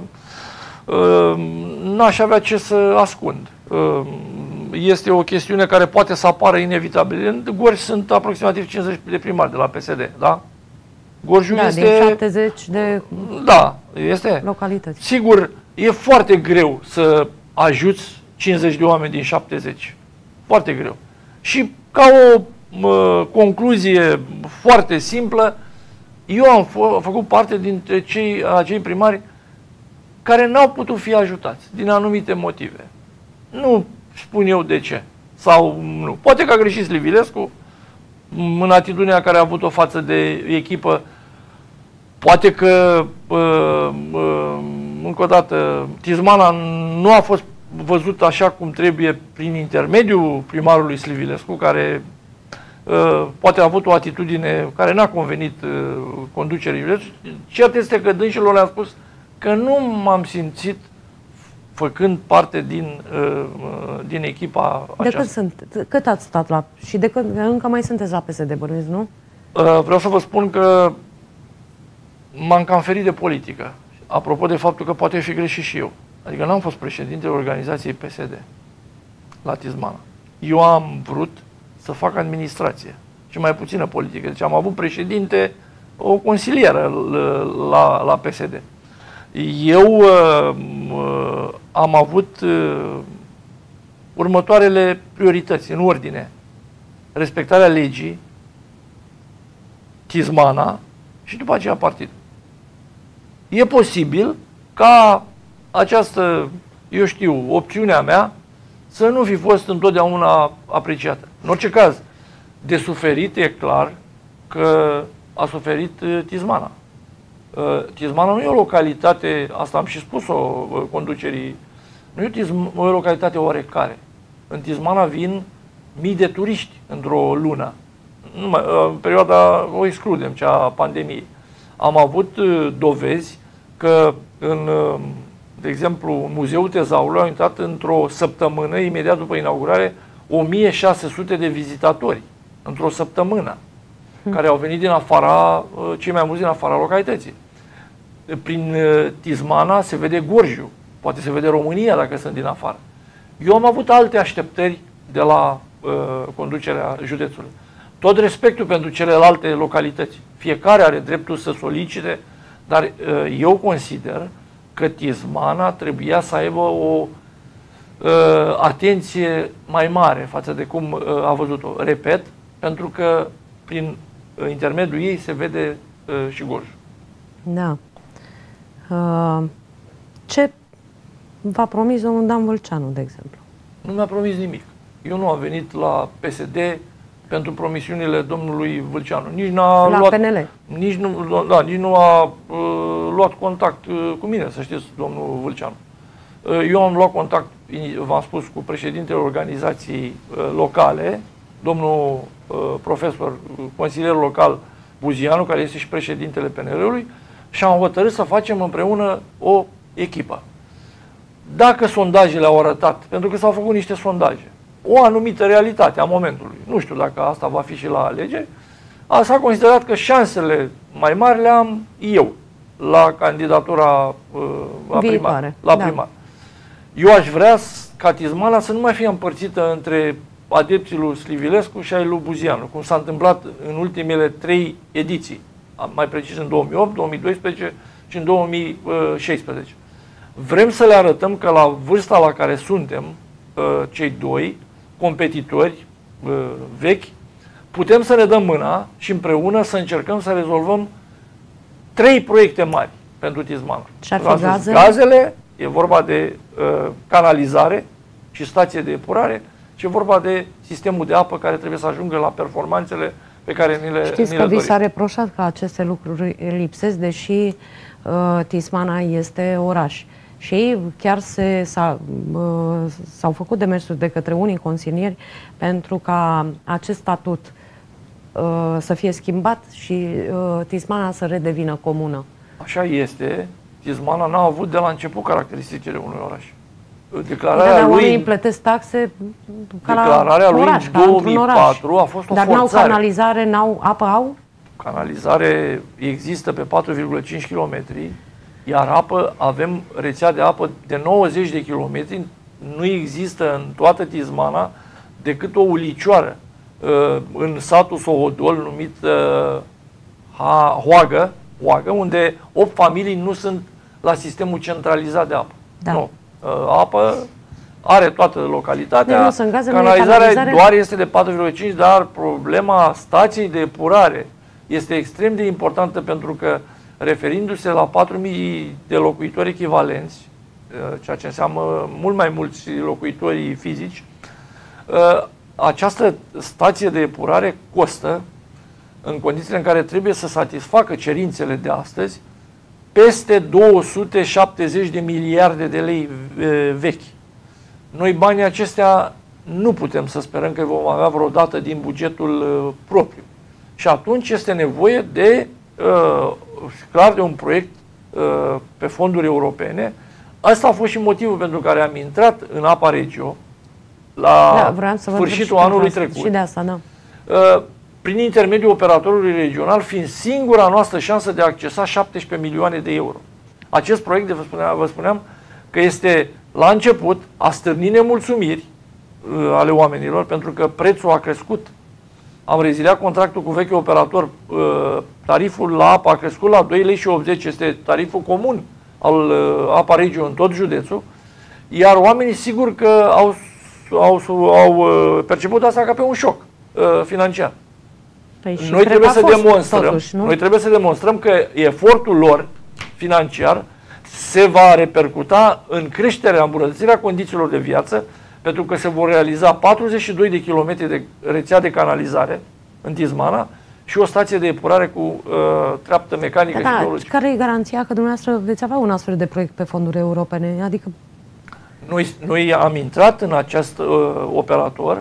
n-aș avea ce să ascund. Este o chestiune care poate să apară inevitabil. În Gorj sunt aproximativ 50 de primari de la PSD, da? Gorjul este... din 70 de localități. Sigur, e foarte greu să ajuți 50 de oameni din 70. Foarte greu. Și ca o concluzie foarte simplă, eu am făcut parte dintre acei primari care n-au putut fi ajutați din anumite motive. Nu spun eu de ce. Sau nu. Poate că a greșit Slivilescu în atitudinea care a avut-o față de echipă. Poate că, încă o dată, Tizmana nu a fost văzut așa cum trebuie prin intermediul primarului Slivilescu, care poate a avut o atitudine care n-a convenit conducerii județului. Cert este că dânșilor le-am spus că nu m-am simțit făcând parte din echipa aceasta. Cât ați stat la... Și de când încă mai sunteți la PSD, bănuiesc, nu? Vreau să vă spun că m-am cam ferit de politică. Apropo de faptul că poate fi greșit și eu. Adică n-am fost președintele organizației PSD la Tizmana. Eu am vrut să fac administrație și mai puțină politică. Deci am avut președinte, o consilieră la PSD. Eu am avut următoarele priorități, în ordine. Respectarea legii, Tizmana și după aceea partidul. E posibil ca această, eu știu, opțiunea mea să nu fi fost întotdeauna apreciată. În orice caz, de suferit e clar că a suferit Tizmana. Tizmana nu e o localitate, asta am și spus-o conducerii, nu e o localitate oarecare. În Tizmana vin mii de turiști într-o lună. În perioada, o excludem, cea a pandemiei. Am avut dovezi că, de exemplu, Muzeul Tezaurului au intrat într-o săptămână, imediat după inaugurare, 1600 de vizitatori. Într-o săptămână. Care au venit din afara, cei mai mulți din afara localității. Prin Tizmana se vede Gorjul, poate se vede România dacă sunt din afară. Eu am avut alte așteptări de la conducerea județului. Tot respectul pentru celelalte localități. Fiecare are dreptul să solicite, dar eu consider că Tizmana trebuia să aibă o atenție mai mare față de cum a văzut-o. Repet, pentru că prin intermediul ei se vede și Gorjul. Da. Ce v-a promis domnul Dan Vâlceanu, de exemplu? Nu mi-a promis nimic. Eu nu am venit la PSD pentru promisiunile domnului Vâlceanu. Nici n-a la luat, PNL. Nici nu a luat contact cu mine, să știți, domnul Vâlceanu. Eu am luat contact, v-am spus, cu președintele organizației locale, domnul profesor, consilier local Buzianu, care este și președintele PNL-ului, și am hotărât să facem împreună o echipă. Dacă sondajele au arătat, pentru că s-au făcut niște sondaje, o anumită realitate a momentului, nu știu dacă asta va fi și la alegeri, s-a considerat că șansele mai mari le am eu la candidatura la primar. Eu aș vrea ca Tizmana să nu mai fie împărțită între adepții lui Slivilescu și ai lui Buzianu, cum s-a întâmplat în ultimele 3 ediții, mai precis în 2008, 2012 și în 2016. Vrem să le arătăm că la vârsta la care suntem, cei doi competitori vechi, putem să ne dăm mâna și împreună să încercăm să rezolvăm 3 proiecte mari pentru Tismana. Gazele, e vorba de canalizare și stație de epurare, și e vorba de sistemul de apă care trebuie să ajungă la performanțele pe care ni le Știți că vi s-a reproșat că aceste lucruri lipsesc, deși Tismana este oraș. Și ei chiar s-au făcut demersuri de către unii consilieri pentru ca acest statut să fie schimbat și Tismana să redevină comună. Așa este. Tismana n-a avut de la început caracteristicile unui oraș. Declararea lui, oamenii plătesc taxe ca declararea la oraș, lui în 2004 a fost o Dar forțare. n-au canalizare, n-au apă, au? Canalizare există pe 4,5 km, iar apă, avem rețea de apă de 90 de km, nu există în toată Tismana decât o ulicioară în satul Sohodol numit Hoagă, unde 8 familii nu sunt la sistemul centralizat de apă. Da. Nu. Apă are toată localitatea, canalizarea doar este de 4,5, dar problema stației de epurare este extrem de importantă pentru că, referindu-se la 4.000 de locuitori echivalenți, ceea ce înseamnă mult mai mulți locuitori fizici, această stație de epurare costă, în condițiile în care trebuie să satisfacă cerințele de astăzi, peste 270 de miliarde de lei vechi. Noi banii acestea nu putem să sperăm că vom avea vreodată din bugetul propriu. Și atunci este nevoie de, clar, de un proiect pe fonduri europene. Asta a fost și motivul pentru care am intrat în Apa Regio la sfârșitul anului trecut. Și de asta, da. Prin intermediul operatorului regional, fiind singura noastră șansă de a accesa 17 milioane de euro. Acest proiect, vă spuneam, că este la început, a stârnit nemulțumiri ale oamenilor, pentru că prețul a crescut. Am reziliat contractul cu vechiul operator, tariful la apă a crescut la 2,80 lei, este tariful comun al Apa Regio în tot județul, iar oamenii sigur că au perceput asta ca pe un șoc financiar. Păi noi trebuie să demonstrăm că efortul lor financiar se va repercuta în creșterea, îmbunătățirea condițiilor de viață, pentru că se vor realiza 42 de kilometri de rețea de canalizare în Tismana și o stație de epurare cu treaptă mecanică și hidrologică. Care e garanția că dumneavoastră veți avea un astfel de proiect pe fonduri europene? Adică... Noi am intrat în acest operator,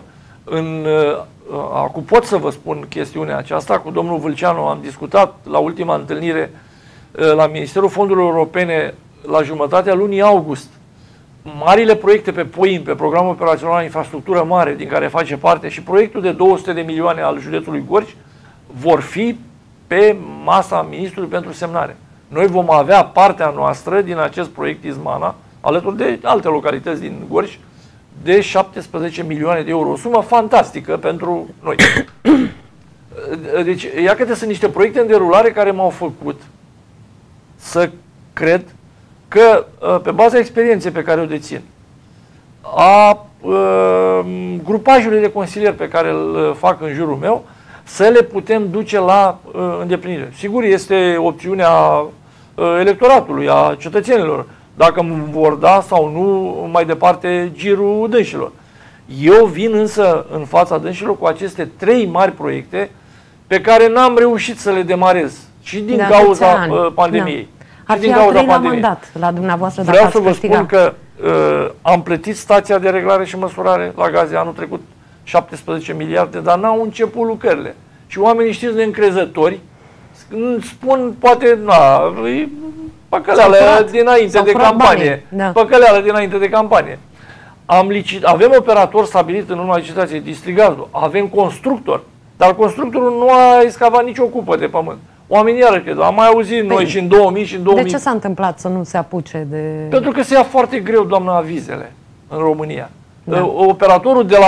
acum pot să vă spun chestiunea aceasta, cu domnul Vâlceanu am discutat la ultima întâlnire la Ministerul Fondurilor Europene la jumătatea lunii august. Marile proiecte pe POIM, pe Programul Operațional Infrastructură Mare, din care face parte și proiectul de 200 de milioane al județului Gorj, vor fi pe masa Ministrului pentru semnare. Noi vom avea partea noastră din acest proiect Tismana, alături de alte localități din Gorj, de 17 milioane de euro. O sumă fantastică pentru noi. Deci, iată, sunt niște proiecte în derulare care m-au făcut să cred că, pe baza experienței pe care o dețin, a grupajului de consilieri pe care îl fac în jurul meu, să le putem duce la îndeplinire. Sigur, este opțiunea electoratului, a cetățenilor, dacă îmi vor da sau nu mai departe girul dânșilor. Eu vin însă în fața dânșilor cu aceste 3 mari proiecte pe care n-am reușit să le demarez și din cauza pandemiei. Ar fi al 3-lea mandat la dumneavoastră. Vreau să vă spun că am plătit stația de reglare și măsurare la gaze anul trecut 17 miliarde, dar n-au început lucrările. Și oamenii, știți, neîncrezători, spun, poate, păcăleală dinainte de campanie. Da. Păcăleală dinainte de campanie. Avem operator stabilit în urma licitației, Distrigazul, avem constructor, dar constructorul nu a excavat nicio cupă de pământ. Oamenii iară cred, am mai auzit noi și în 2000 și în 2000. De ce s-a întâmplat să nu se apuce de... Pentru că se ia foarte greu, doamna, avizele în România. Da. Operatorul de la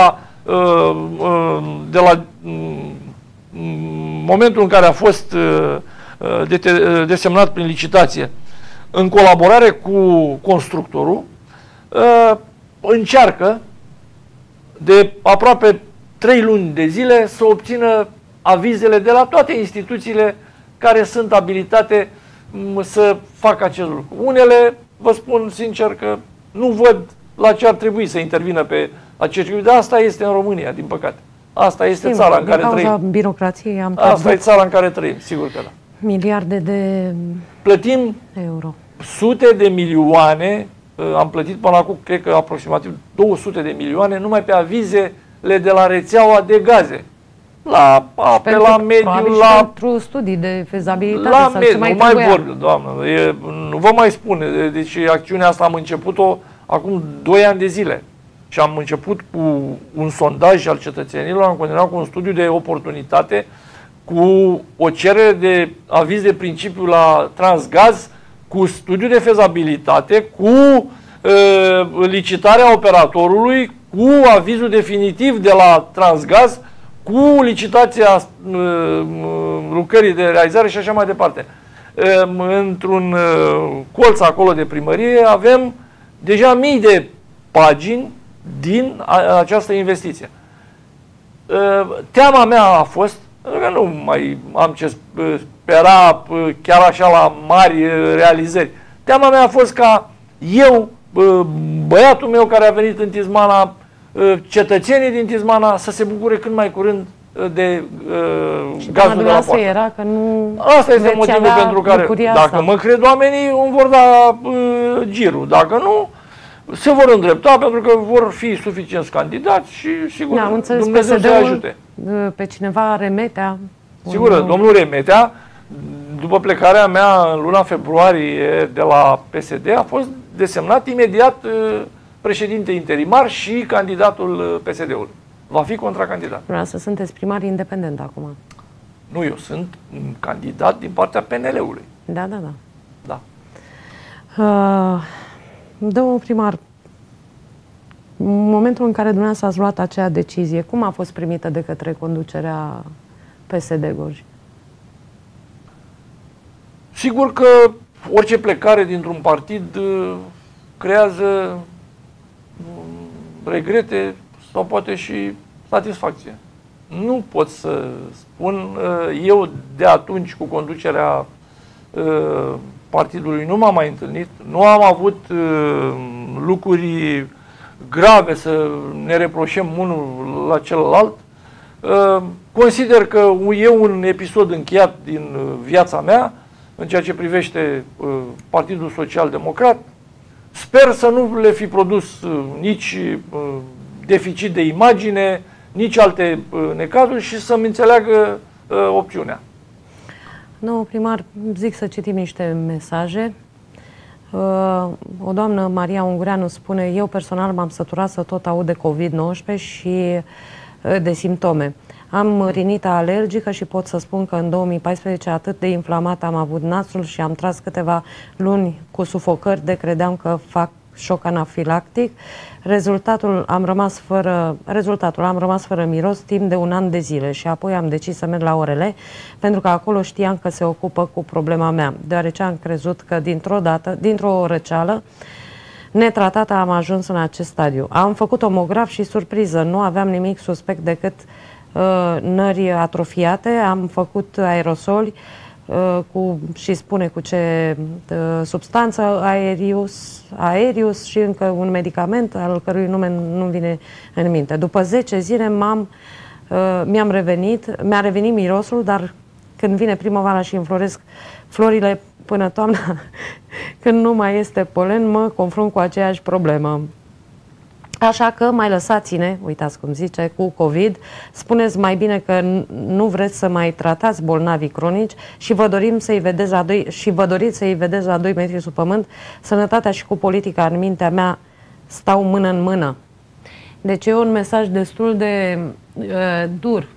de la momentul în care a fost desemnat prin licitație, în colaborare cu constructorul, încearcă de aproape 3 luni de zile să obțină avizele de la toate instituțiile care sunt abilitate să facă acest lucru. Unele, vă spun sincer că nu văd la ce ar trebui să intervină pe acest lucru, dar asta este în România, din păcate. Asta este țara în care trăim. Birocrației am Asta e țara în care trăim, sigur că da. Miliarde de plătim euro. Sute de milioane, am plătit până acum, cred că aproximativ 200 de milioane, numai pe avizele de la rețeaua de gaze. La ape, la mediu, la... pentru studii de fezabilitate. La sau mediu, ce mai mai vorbim, doamnă. Nu vă mai spune. Deci acțiunea asta am început-o acum 2 ani de zile. Și am început cu un sondaj al cetățenilor, am continuat cu un studiu de oportunitate, cu o cerere de aviz de principiu la Transgaz, cu studiu de fezabilitate, cu licitarea operatorului, cu avizul definitiv de la Transgaz, cu licitația lucrării de realizare și așa mai departe. Într-un colț acolo de primărie avem deja mii de pagini din această investiție. Teama mea a fost, că nu mai am ce spera chiar așa la mari realizări, teama mea a fost ca eu, băiatul meu care a venit în Tizmana, cetățenii din Tizmana să se bucure cât mai curând de gazul de la poartă. Era că nu asta este motivul pentru care, dacă mă cred oamenii, îmi vor da girul. Dacă nu, se vor îndrepta pentru că vor fi suficienți candidați și sigur Dumnezeu să ajute. Pe cineva Remetea. Sigur, domnul Remetea, după plecarea mea în luna februarie de la PSD, a fost desemnat imediat președinte interimar și candidatul PSD-ului. Va fi contracandidat. Să sunteți primar independent acum. Nu, eu sunt un candidat din partea PNL-ului. Da. Da. Domnul primar, în momentul în care dumneavoastră ați luat acea decizie, cum a fost primită de către conducerea PSD Gorj? Sigur că orice plecare dintr-un partid creează regrete sau poate și satisfacție. Nu pot să spun, eu de atunci cu conducerea partidului nu m-am mai întâlnit, nu am avut lucruri grave să ne reproșăm unul la celălalt. Consider că e un episod încheiat din viața mea în ceea ce privește Partidul Social Democrat. Sper să nu le fi produs nici deficit de imagine, nici alte necazuri și să-mi înțeleagă opțiunea. Domnul primar, zic să citim niște mesaje. O doamnă, Maria Ungureanu, spune: eu personal m-am săturat să tot aud de COVID-19 și de simptome. Am rinită alergică și pot să spun că în 2014 atât de inflamat am avut nasul și am tras câteva luni cu sufocări de credeam că fac șoc anafilactic. Rezultatul am rămas fără miros timp de 1 an de zile și apoi am decis să merg la orele pentru că acolo știam că se ocupă cu problema mea, deoarece am crezut că dintr-o răceală netratată am ajuns în acest stadiu. Am făcut tomograf și surpriză, nu aveam nimic suspect decât nări atrofiate, am făcut aerosoli și spune cu ce substanță, aerius și încă un medicament al cărui nume nu vine în minte. După 10 zile mi-a revenit mirosul, dar când vine primăvara și înfloresc florile până toamna, când nu mai este polen, mă confrunt cu aceeași problemă. Așa că mai lăsați-ne, uitați cum zice, cu COVID, spuneți mai bine că nu vreți să mai tratați bolnavii cronici și vă dorim să-i vedeți la 2 metri sub pământ. Sănătatea și cu politica în mintea mea stau mână în mână. Deci e un mesaj destul de dur.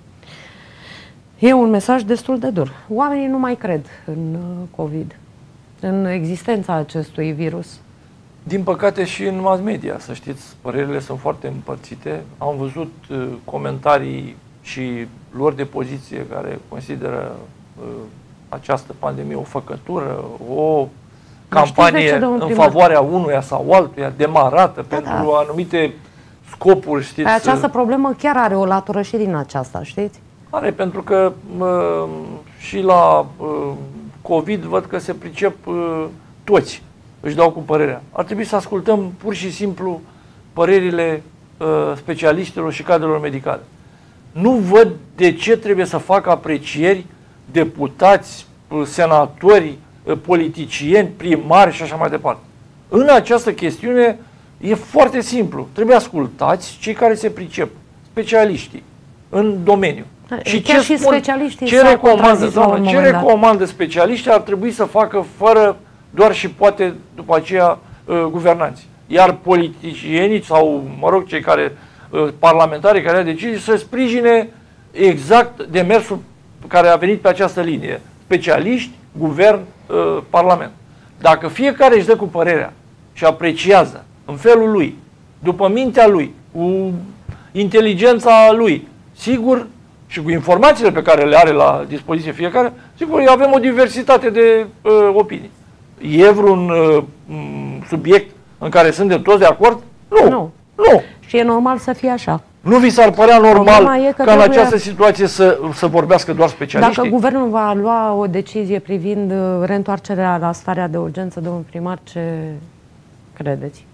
E un mesaj destul de dur. Oamenii nu mai cred în COVID, în existența acestui virus. Din păcate și în mass media, să știți, părerile sunt foarte împărțite. Am văzut comentarii și luări de poziție care consideră această pandemie o făcătură, o campanie în favoarea unuia sau altuia, demarată pentru anumite scopuri, știți. Această problemă chiar are o latură și din aceasta, știți? Are, pentru că și la COVID văd că se pricep toți, își dau cu părerea. Ar trebui să ascultăm pur și simplu părerile specialiștilor și cadrelor medicale. Nu văd de ce trebuie să facă aprecieri deputați, senatori, politicieni, primari și așa mai departe. În această chestiune e foarte simplu. Trebuie ascultați cei care se pricep, specialiștii în domeniu. Și ce spun, specialiștii ce recomandă specialiștii ar trebui să facă fără doar și poate după aceea guvernanții. Iar politicienii sau, mă rog, cei care, parlamentarii care au decizii să sprijine exact demersul care a venit pe această linie. Specialiști, guvern, parlament. Dacă fiecare își dă cu părerea și apreciază în felul lui, după mintea lui, cu inteligența lui, sigur, și cu informațiile pe care le are la dispoziție fiecare, sigur, avem o diversitate de opinii. E vreun subiect în care suntem toți de acord? Nu. Și e normal să fie așa. Nu vi s-ar părea normal ca în această situație să vorbească doar specialiștii? Dacă guvernul va lua o decizie privind reîntoarcerea la starea de urgență, domnul primar, ce credeți?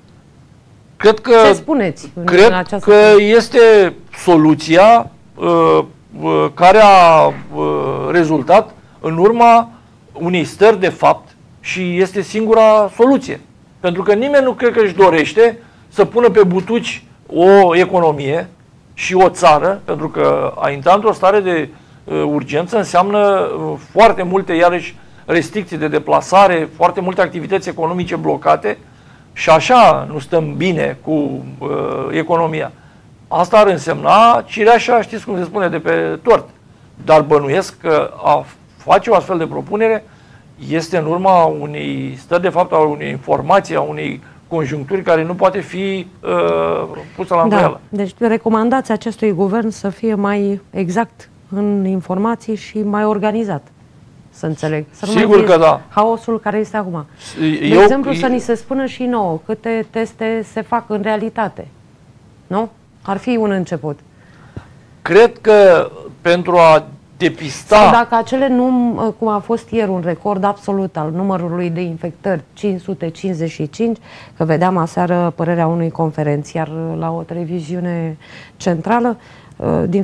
Ce spuneți cred că este soluția care a rezultat în urma unei stări de fapt și este singura soluție. Pentru că nimeni nu cred că își dorește să pună pe butuci o economie și o țară, pentru că a intra într-o stare de urgență înseamnă foarte multe, iarăși, restricții de deplasare, foarte multe activități economice blocate și așa nu stăm bine cu economia. Asta ar însemna cireașa, știți cum se spune, de pe tort. Dar bănuiesc că a face o astfel de propunere este în urma unei stări de fapt, a unei informații, a unei conjuncturi care nu poate fi pusă la îndoială. Deci recomandați acestui guvern să fie mai exact în informații și mai organizat, să înțeleg. Să Sigur că da. Haosul care este acum. De exemplu, să ni se spună și nouă câte teste se fac în realitate. Nu? Ar fi un început. Cred că pentru a depista... Sau dacă acele cum a fost ieri un record absolut al numărului de infectări, 555, că vedeam aseară părerea unui conferențiar la o televiziune centrală, din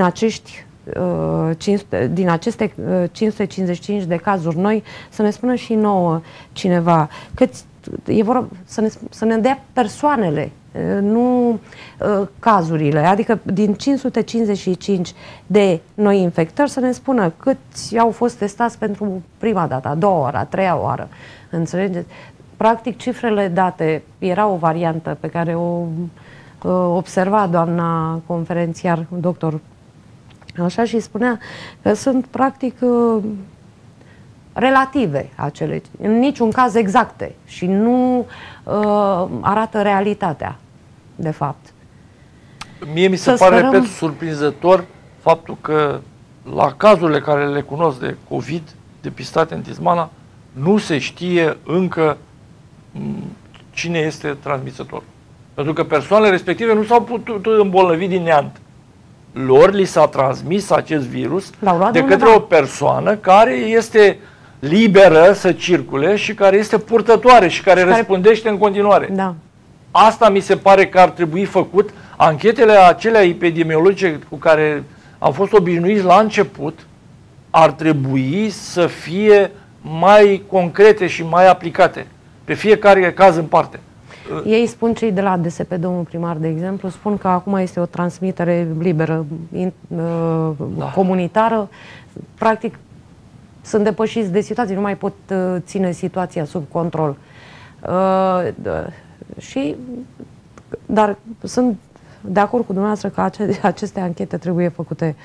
aceste 555 de cazuri noi, să ne spună și nouă cineva, e vorba să ne dea persoanele, nu cazurile, adică din 555 de noi infectări să ne spună câți au fost testați pentru prima dată, a doua oară, a treia oară, înțelegeți? Practic cifrele date, era o variantă pe care o observa doamna conferențiar, doctor, așa, și spunea că sunt practic relative acele, în niciun caz exacte și nu arată realitatea, de fapt. Mie mi se pare, repet, surprinzător faptul că la cazurile care le cunosc de COVID, depistate în Tismana, nu se știe încă cine este transmisătorul. Pentru că persoanele respective nu s-au putut îmbolnăvi din neant. Lor li s-a transmis acest virus de către o persoană care este liberă să circule și care este purtătoare și care răspândește în continuare. Da. Asta mi se pare că ar trebui făcut. Anchetele acelea epidemiologice cu care am fost obișnuiți la început ar trebui să fie mai concrete și mai aplicate pe fiecare caz în parte. Ei spun, cei de la DSP, domnul primar, de exemplu, spun că acum este o transmitere liberă, comunitară. Practic, sunt depășiți de situații, nu mai pot ține situația sub control. Dar sunt de acord cu dumneavoastră că aceste anchete trebuie făcute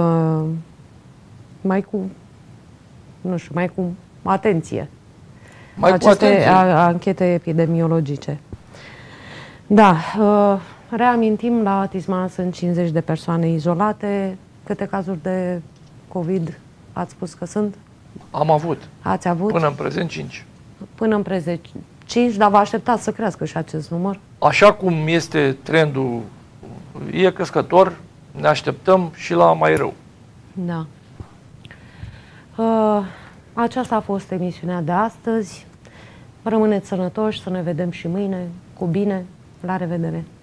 mai cu atenție. aceste anchete epidemiologice. Da, reamintim, la Tisman sunt 50 de persoane izolate. Câte cazuri de COVID ați spus că sunt? Am avut. Ați avut? Până în prezent 5. Până în prezent 5, dar vă așteptați să crească și acest număr? Așa cum este trendul, e crescător, ne așteptăm și la mai rău. Da. Aceasta a fost emisiunea de astăzi. Rămâneți sănătoși, să ne vedem și mâine. Cu bine. La revedere!